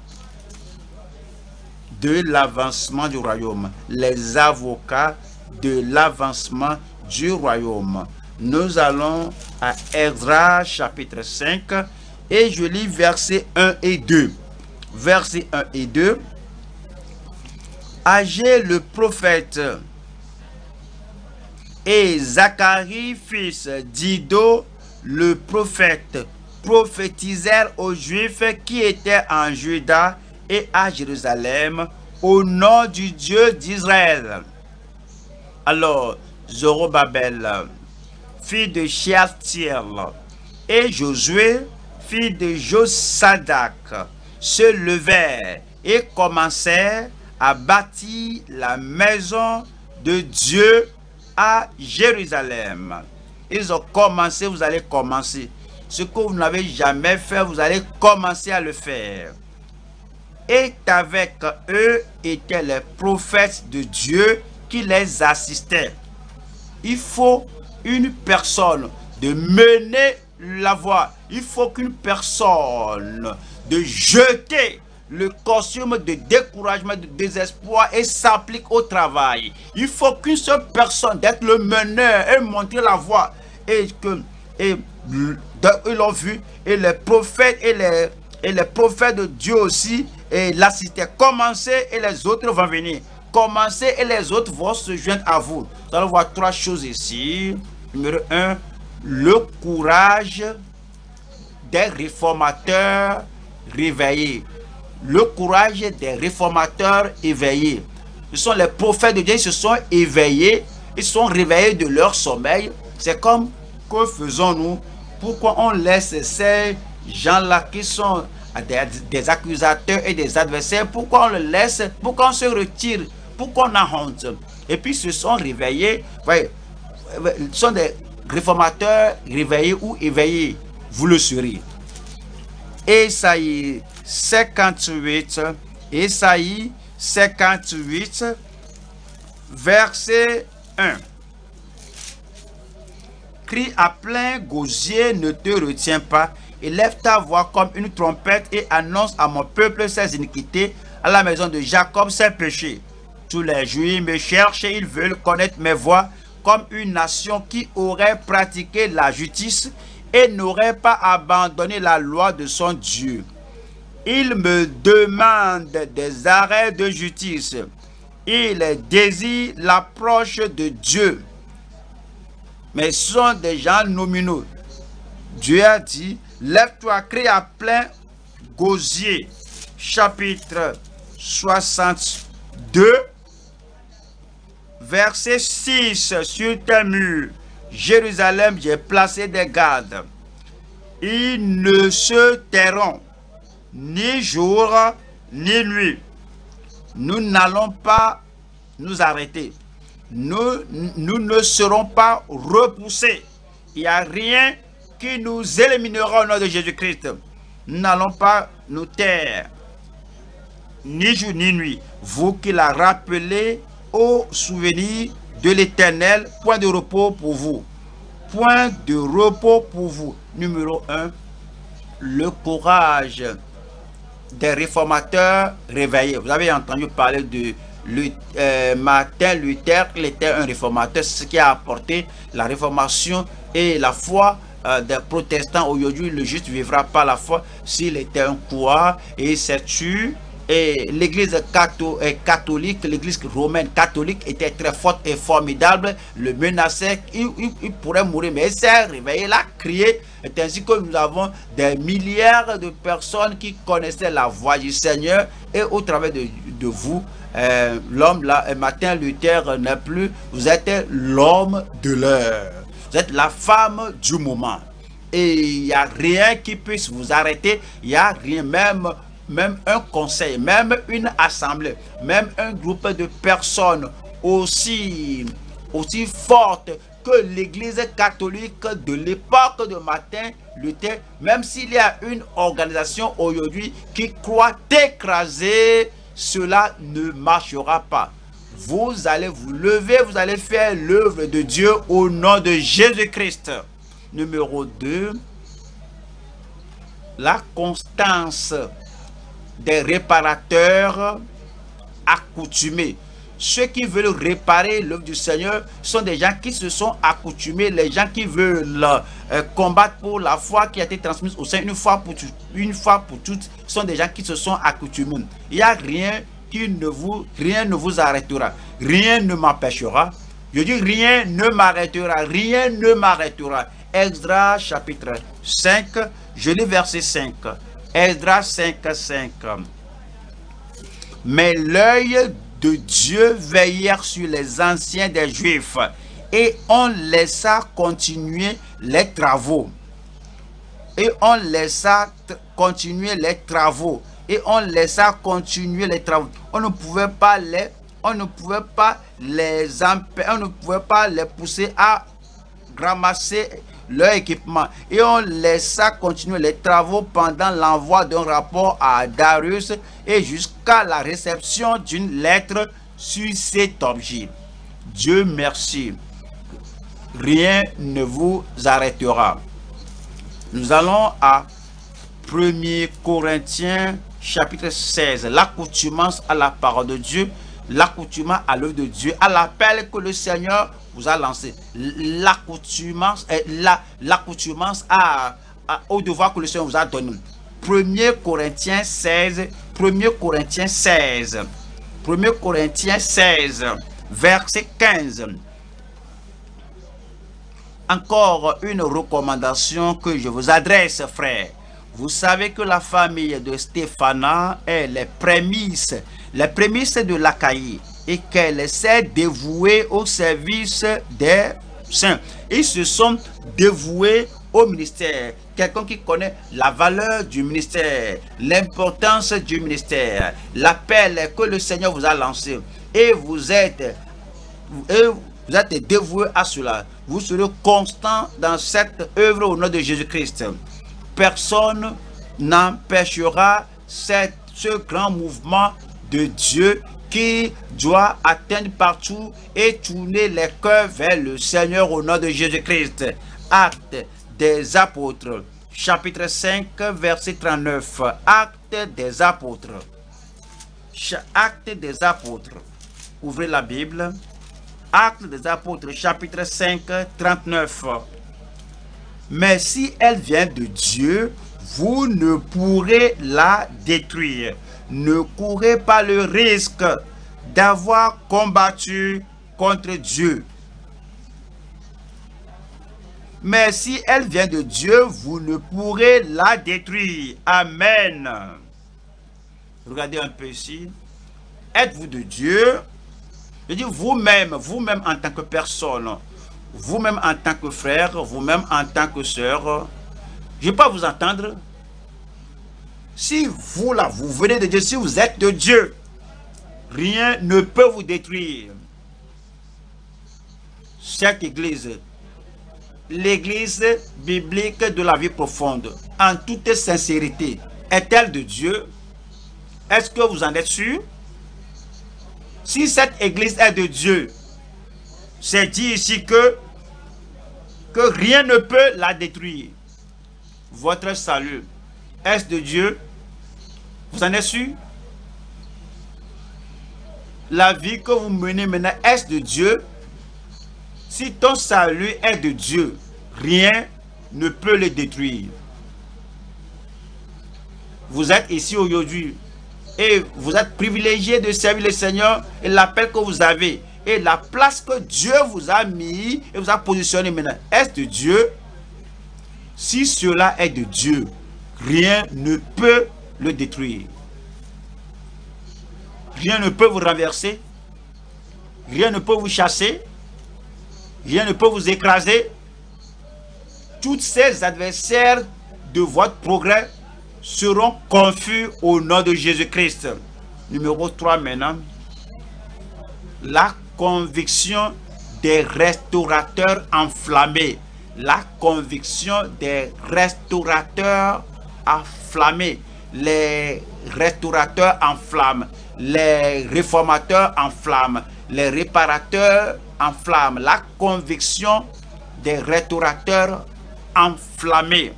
de l'avancement du royaume. Les avocats de l'avancement du royaume. Nous allons à Exode chapitre cinq et je lis versets un et deux. Versets un et deux. Agé le prophète et Zacharie fils d'Ido le prophète prophétisèrent aux Juifs qui étaient en Juda et à Jérusalem au nom du Dieu d'Israël. Alors Zorobabel, fils de Shealtiel, et Josué, fils de Josadak, se levèrent et commencèrent à bâtir la maison de Dieu à Jérusalem. Ils ont commencé, vous allez commencer. Ce que vous n'avez jamais fait, vous allez commencer à le faire. Et avec eux étaient les prophètes de Dieu qui les assistaient. Il faut une personne de mener la voie. Il faut qu'une personne de jeter le costume de découragement, de désespoir et s'applique au travail. Il faut qu'une seule personne d'être le meneur et montrer la voie. Et que et, ils l'ont vu, et les prophètes et les, et les prophètes de Dieu aussi et l'assistaient. Commencez et les autres vont venir. Commencez et les autres vont se joindre à vous. Nous allons voir trois choses ici. Numéro un, le courage des réformateurs réveillés. Le courage des réformateurs éveillés. Ce sont les prophètes de Dieu, ils se sont éveillés, ils sont réveillés de leur sommeil. C'est comme, que faisons-nous? Pourquoi on laisse ces gens-là qui sont des, des accusateurs et des adversaires, pourquoi on les laisse? Pourquoi on se retire? Pourquoi on a honte? Et puis ils se sont réveillés. Voyez, ce sont des réformateurs réveillés ou éveillés. Vous le serez. Ésaïe cinquante-huit, Ésaïe cinquante-huit, verset un. Crie à plein gosier, ne te retiens pas, élève ta voix comme une trompette et annonce à mon peuple ses iniquités, à la maison de Jacob ses péchés. Tous les Juifs me cherchent et ils veulent connaître mes voies, comme une nation qui aurait pratiqué la justice et n'aurait pas abandonné la loi de son Dieu. Ils me demandent des arrêts de justice. Ils désirent l'approche de Dieu. Mais ce sont des gens nominaux. Dieu a dit, lève-toi, crie à plein gosier. Chapitre, soixante-deux, verset six. Sur tes murs, Jérusalem, j'ai placé des gardes. Ils ne se tairont ni jour ni nuit. Nous n'allons pas nous arrêter. Nous, nous ne serons pas repoussés. Il n'y a rien qui nous éliminera au nom de Jésus-Christ. Nous n'allons pas nous taire, ni jour ni nuit. Vous qui la rappelez au souvenir de l'Éternel, point de repos pour vous. Point de repos pour vous. Numéro un, le courage des réformateurs réveillés. Vous avez entendu parler de le, euh, Martin Luther, il était un réformateur, ce qui a apporté la réformation et la foi euh, des protestants. Aujourd'hui, le juste vivra par la foi s'il était un coureur et il s'est tué. Et l'église catholique, l'église romaine catholique était très forte et formidable, le menaçait, il, il, il pourrait mourir, mais il s'est réveillé, il a crié. C'est ainsi que nous avons des milliards de personnes qui connaissaient la voix du Seigneur, et au travers de, de vous, euh, l'homme là, Martin Luther n'est plus, vous êtes l'homme de l'heure, vous êtes la femme du moment, et il n'y a rien qui puisse vous arrêter, il n'y a rien, même même un conseil, même une assemblée, même un groupe de personnes aussi, aussi fortes que l'église catholique de l'époque de Martin Luther, même s'il y a une organisation aujourd'hui qui croit écraser, cela ne marchera pas. Vous allez vous lever, vous allez faire l'œuvre de Dieu au nom de Jésus-Christ. Numéro deux, la constance des réparateurs accoutumés. Ceux qui veulent réparer l'œuvre du Seigneur sont des gens qui se sont accoutumés, les gens qui veulent euh, combattre pour la foi qui a été transmise au sein une fois pour toutes, une fois pour toutes, sont des gens qui se sont accoutumés. Il n'y a rien qui ne vous, rien ne vous arrêtera, rien ne m'empêchera. Je dis rien ne m'arrêtera, rien ne m'arrêtera. Esdras chapitre cinq, je lis verset cinq. Esdras cinq, cinq. Mais l'œil de Dieu veillait sur les anciens des Juifs, et on laissa continuer les travaux. Et on laissa continuer les travaux. Et on laissa continuer les travaux. On ne pouvait pas les, on ne pouvait pas les empêcher, on ne pouvait pas les pousser à ramasser leur équipement, et on laissa continuer les travaux pendant l'envoi d'un rapport à Darius et jusqu'à la réception d'une lettre sur cet objet. Dieu merci, rien ne vous arrêtera. Nous allons à premier Corinthiens chapitre seize, l'accoutumance à la parole de Dieu, l'accoutumance à l'œuvre de Dieu, à l'appel que le Seigneur vous a lancé, l'accoutumance la, l'accoutumance à, à, au devoir que le Seigneur vous a donné. premier Corinthiens seize, premier Corinthiens seize, premier Corinthiens seize, verset quinze. Encore une recommandation que je vous adresse, frères. Vous savez que la famille de Stéphana est les prémices, les prémices de l'Achaïe, et qu'elle s'est dévouée au service des saints. Ils se sont dévoués au ministère. Quelqu'un qui connaît la valeur du ministère, l'importance du ministère, l'appel que le Seigneur vous a lancé, et vous êtes, et vous êtes dévoué à cela. Vous serez constant dans cette œuvre au nom de Jésus-Christ. Personne n'empêchera cette, ce grand mouvement de Dieu qui doit atteindre partout et tourner les cœurs vers le Seigneur au nom de Jésus-Christ. Actes des apôtres, chapitre cinq, verset trente-neuf. Actes des apôtres. Actes des apôtres. Ouvrez la Bible. Actes des apôtres, chapitre cinq, trente-neuf. Mais si elle vient de Dieu, vous ne pourrez la détruire. Ne courez pas le risque d'avoir combattu contre Dieu. Mais si elle vient de Dieu, vous ne pourrez la détruire. Amen. Regardez un peu ici. êtes-vous de Dieu? Je dis vous-même, vous-même en tant que personne, vous-même en tant que frère, vous-même en tant que sœur. Je ne vais pas vous entendre. Si vous là, vous venez de Dieu, si vous êtes de Dieu, rien ne peut vous détruire. Cette église, l'église biblique de la vie profonde, en toute sincérité, est-elle de Dieu? Est-ce que vous en êtes sûr? Si cette église est de Dieu, c'est dit ici que, que rien ne peut la détruire. Votre salut, est-ce de Dieu? Vous en êtes sûr? La vie que vous menez maintenant, est-ce de Dieu? Si ton salut est de Dieu, rien ne peut le détruire. Vous êtes ici aujourd'hui et vous êtes privilégié de servir le Seigneur et l'appel que vous avez et la place que Dieu vous a mis et vous a positionné maintenant. Est-ce de Dieu? Si cela est de Dieu, rien ne peut le détruire. Rien ne peut vous renverser. Rien ne peut vous chasser. Rien ne peut vous écraser. Tous ces adversaires de votre progrès seront confus au nom de Jésus-Christ. Numéro trois maintenant. La conviction des restaurateurs enflammés. La conviction des restaurateurs enflammés. Les restaurateurs enflamment. Les réformateurs enflamment. Les réparateurs enflamment. La conviction des restaurateurs enflammés.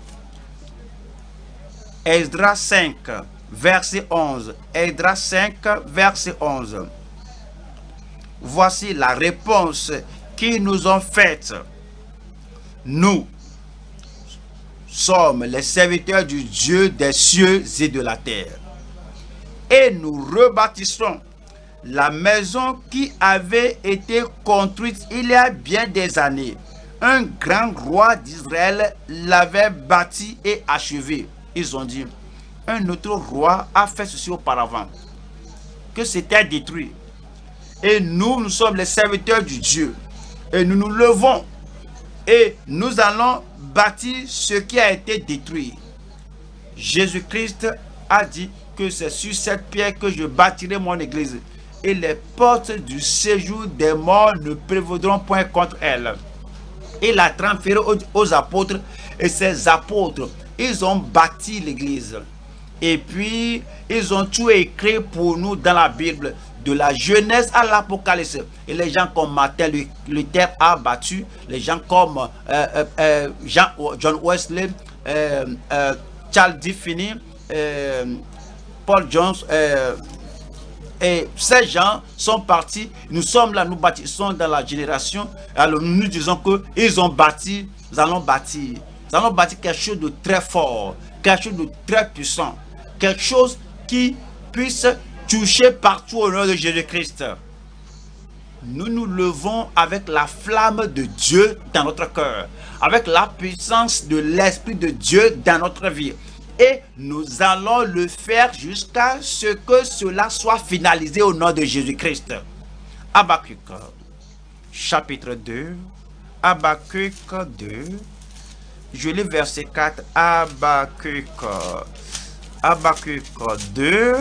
Esdras cinq, verset onze. Esdras cinq, verset onze. Voici la réponse qu'ils nous ont faite. Nous sommes les serviteurs du Dieu des cieux et de la terre. Et nous rebâtissons la maison qui avait été construite il y a bien des années. Un grand roi d'Israël l'avait bâti et achevé. Ils ont dit, un autre roi a fait ceci auparavant, que c'était détruit. Et nous, nous sommes les serviteurs du Dieu. Et nous nous levons et nous allons bâtir ce qui a été détruit. Jésus-Christ a dit que c'est sur cette pierre que je bâtirai mon église. Et les portes du séjour des morts ne prévaudront point contre elle. Il a transféré aux, aux apôtres et ces apôtres, ils ont bâti l'église. Et puis, ils ont tout écrit pour nous dans la Bible, de la Genèse à l'Apocalypse. Et les gens comme Martin Luther a battu, les gens comme euh, euh, euh, Jean, John Wesley, euh, euh, Charles Finney, euh, Paul Jones, euh, et ces gens sont partis. Nous sommes là, nous bâtissons dans la génération. Alors nous nous disons qu'ils ont bâti, nous allons bâtir. Nous allons bâtir quelque chose de très fort, quelque chose de très puissant, quelque chose qui puisse toucher partout au nom de Jésus-Christ. Nous nous levons avec la flamme de Dieu dans notre cœur, avec la puissance de l'Esprit de Dieu dans notre vie. Et nous allons le faire jusqu'à ce que cela soit finalisé au nom de Jésus-Christ. Habakkuk, chapitre deux. Habakkuk deux. Je lis verset quatre. Habakkuk. Habakkuk deux.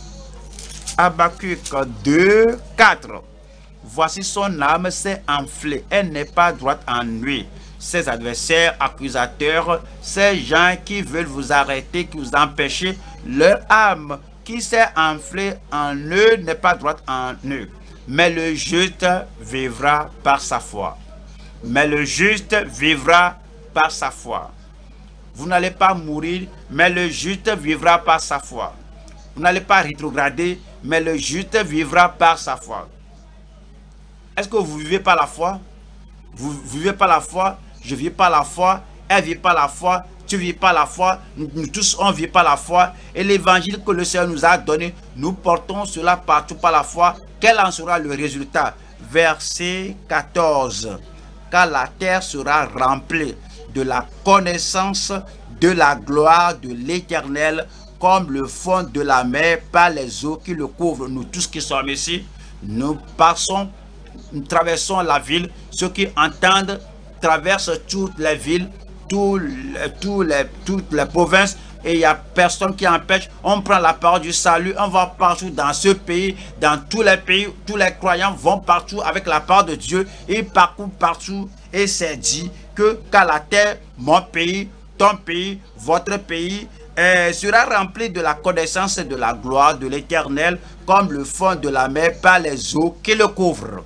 Habakkuk deux, quatre. Voici son âme s'est enflée. Elle n'est pas droite en nuit. Ses adversaires, accusateurs, ces gens qui veulent vous arrêter, qui vous empêcher, leur âme qui s'est enflée en eux n'est pas droite en eux. Mais le juste vivra par sa foi. Mais le juste vivra par sa foi. Vous n'allez pas mourir, mais le juste vivra par sa foi. Vous n'allez pas rétrograder, mais le juste vivra par sa foi. Est-ce que vous vivez par la foi? Vous vivez par la foi? Je vis par la foi, elle vit par la foi, tu vis par la foi, nous, nous tous on vit par la foi. Et l'évangile que le Seigneur nous a donné, nous portons cela partout par la foi. Quel en sera le résultat? Verset quatorze. Car la terre sera remplie de la connaissance de la gloire de l'Éternel, comme le fond de la mer par les eaux qui le couvrent. Nous tous qui sommes ici, nous passons, nous traversons la ville. Ceux qui entendent traversent toutes les villes, tous les, tous les, toutes les provinces, et il n'y a personne qui empêche. On prend la parole du salut, on va partout dans ce pays, dans tous les pays, tous les croyants vont partout avec la parole de Dieu, et parcourent partout, et c'est dit que qu'à la terre, mon pays, ton pays, votre pays, euh, sera rempli de la connaissance et de la gloire de l'Éternel, comme le fond de la mer par les eaux qui le couvrent.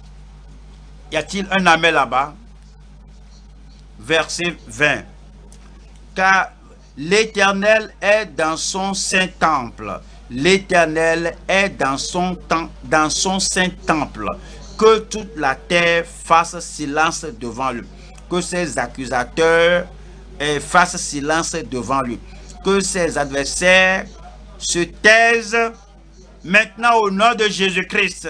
Y a-t-il un amen là-bas? Verset vingt. Car l'Éternel est dans son saint temple. L'Éternel est dans son, dans son saint temple. Que toute la terre fasse silence devant lui. Que ses accusateurs eh, fassent silence devant lui. Que ses adversaires se taisent. Maintenant, au nom de Jésus-Christ,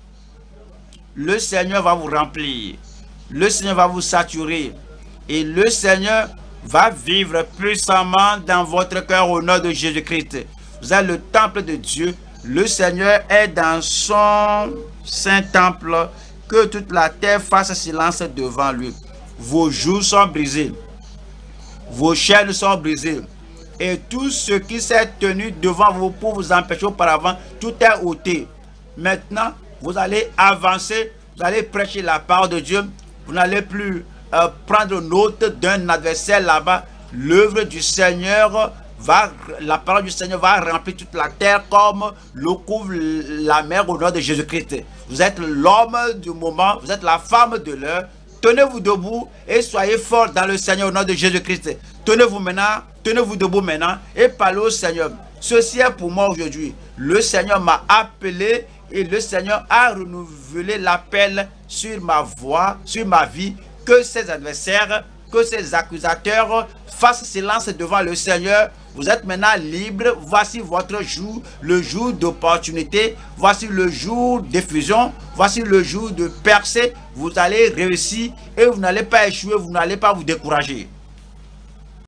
le Seigneur va vous remplir. Le Seigneur va vous saturer. Et le Seigneur va vivre puissamment dans votre cœur au nom de Jésus-Christ. Vous êtes le temple de Dieu. Le Seigneur est dans son saint temple. Que toute la terre fasse silence devant lui. Vos joues sont brisées. Vos chaînes sont brisées. Et tout ce qui s'est tenu devant vous pour vous empêcher auparavant, tout est ôté. Maintenant, vous allez avancer. Vous allez prêcher la parole de Dieu. Vous n'allez plus euh, prendre note d'un adversaire là-bas. L'œuvre du Seigneur va, la parole du Seigneur va remplir toute la terre comme l'eau couvre la mer au nom de Jésus-Christ. Vous êtes l'homme du moment, vous êtes la femme de l'heure. Tenez-vous debout et soyez forts dans le Seigneur au nom de Jésus-Christ. Tenez-vous maintenant, tenez-vous debout maintenant et parlez au Seigneur. Ceci est pour moi aujourd'hui. Le Seigneur m'a appelé et le Seigneur a renouvelé l'appel sur ma voix, sur ma vie. Que ses adversaires, que ses accusateurs fassent silence devant le Seigneur. Vous êtes maintenant libre. Voici votre jour, le jour d'opportunité. Voici le jour d'effusion. Voici le jour de percée. Vous allez réussir et vous n'allez pas échouer, vous n'allez pas vous décourager.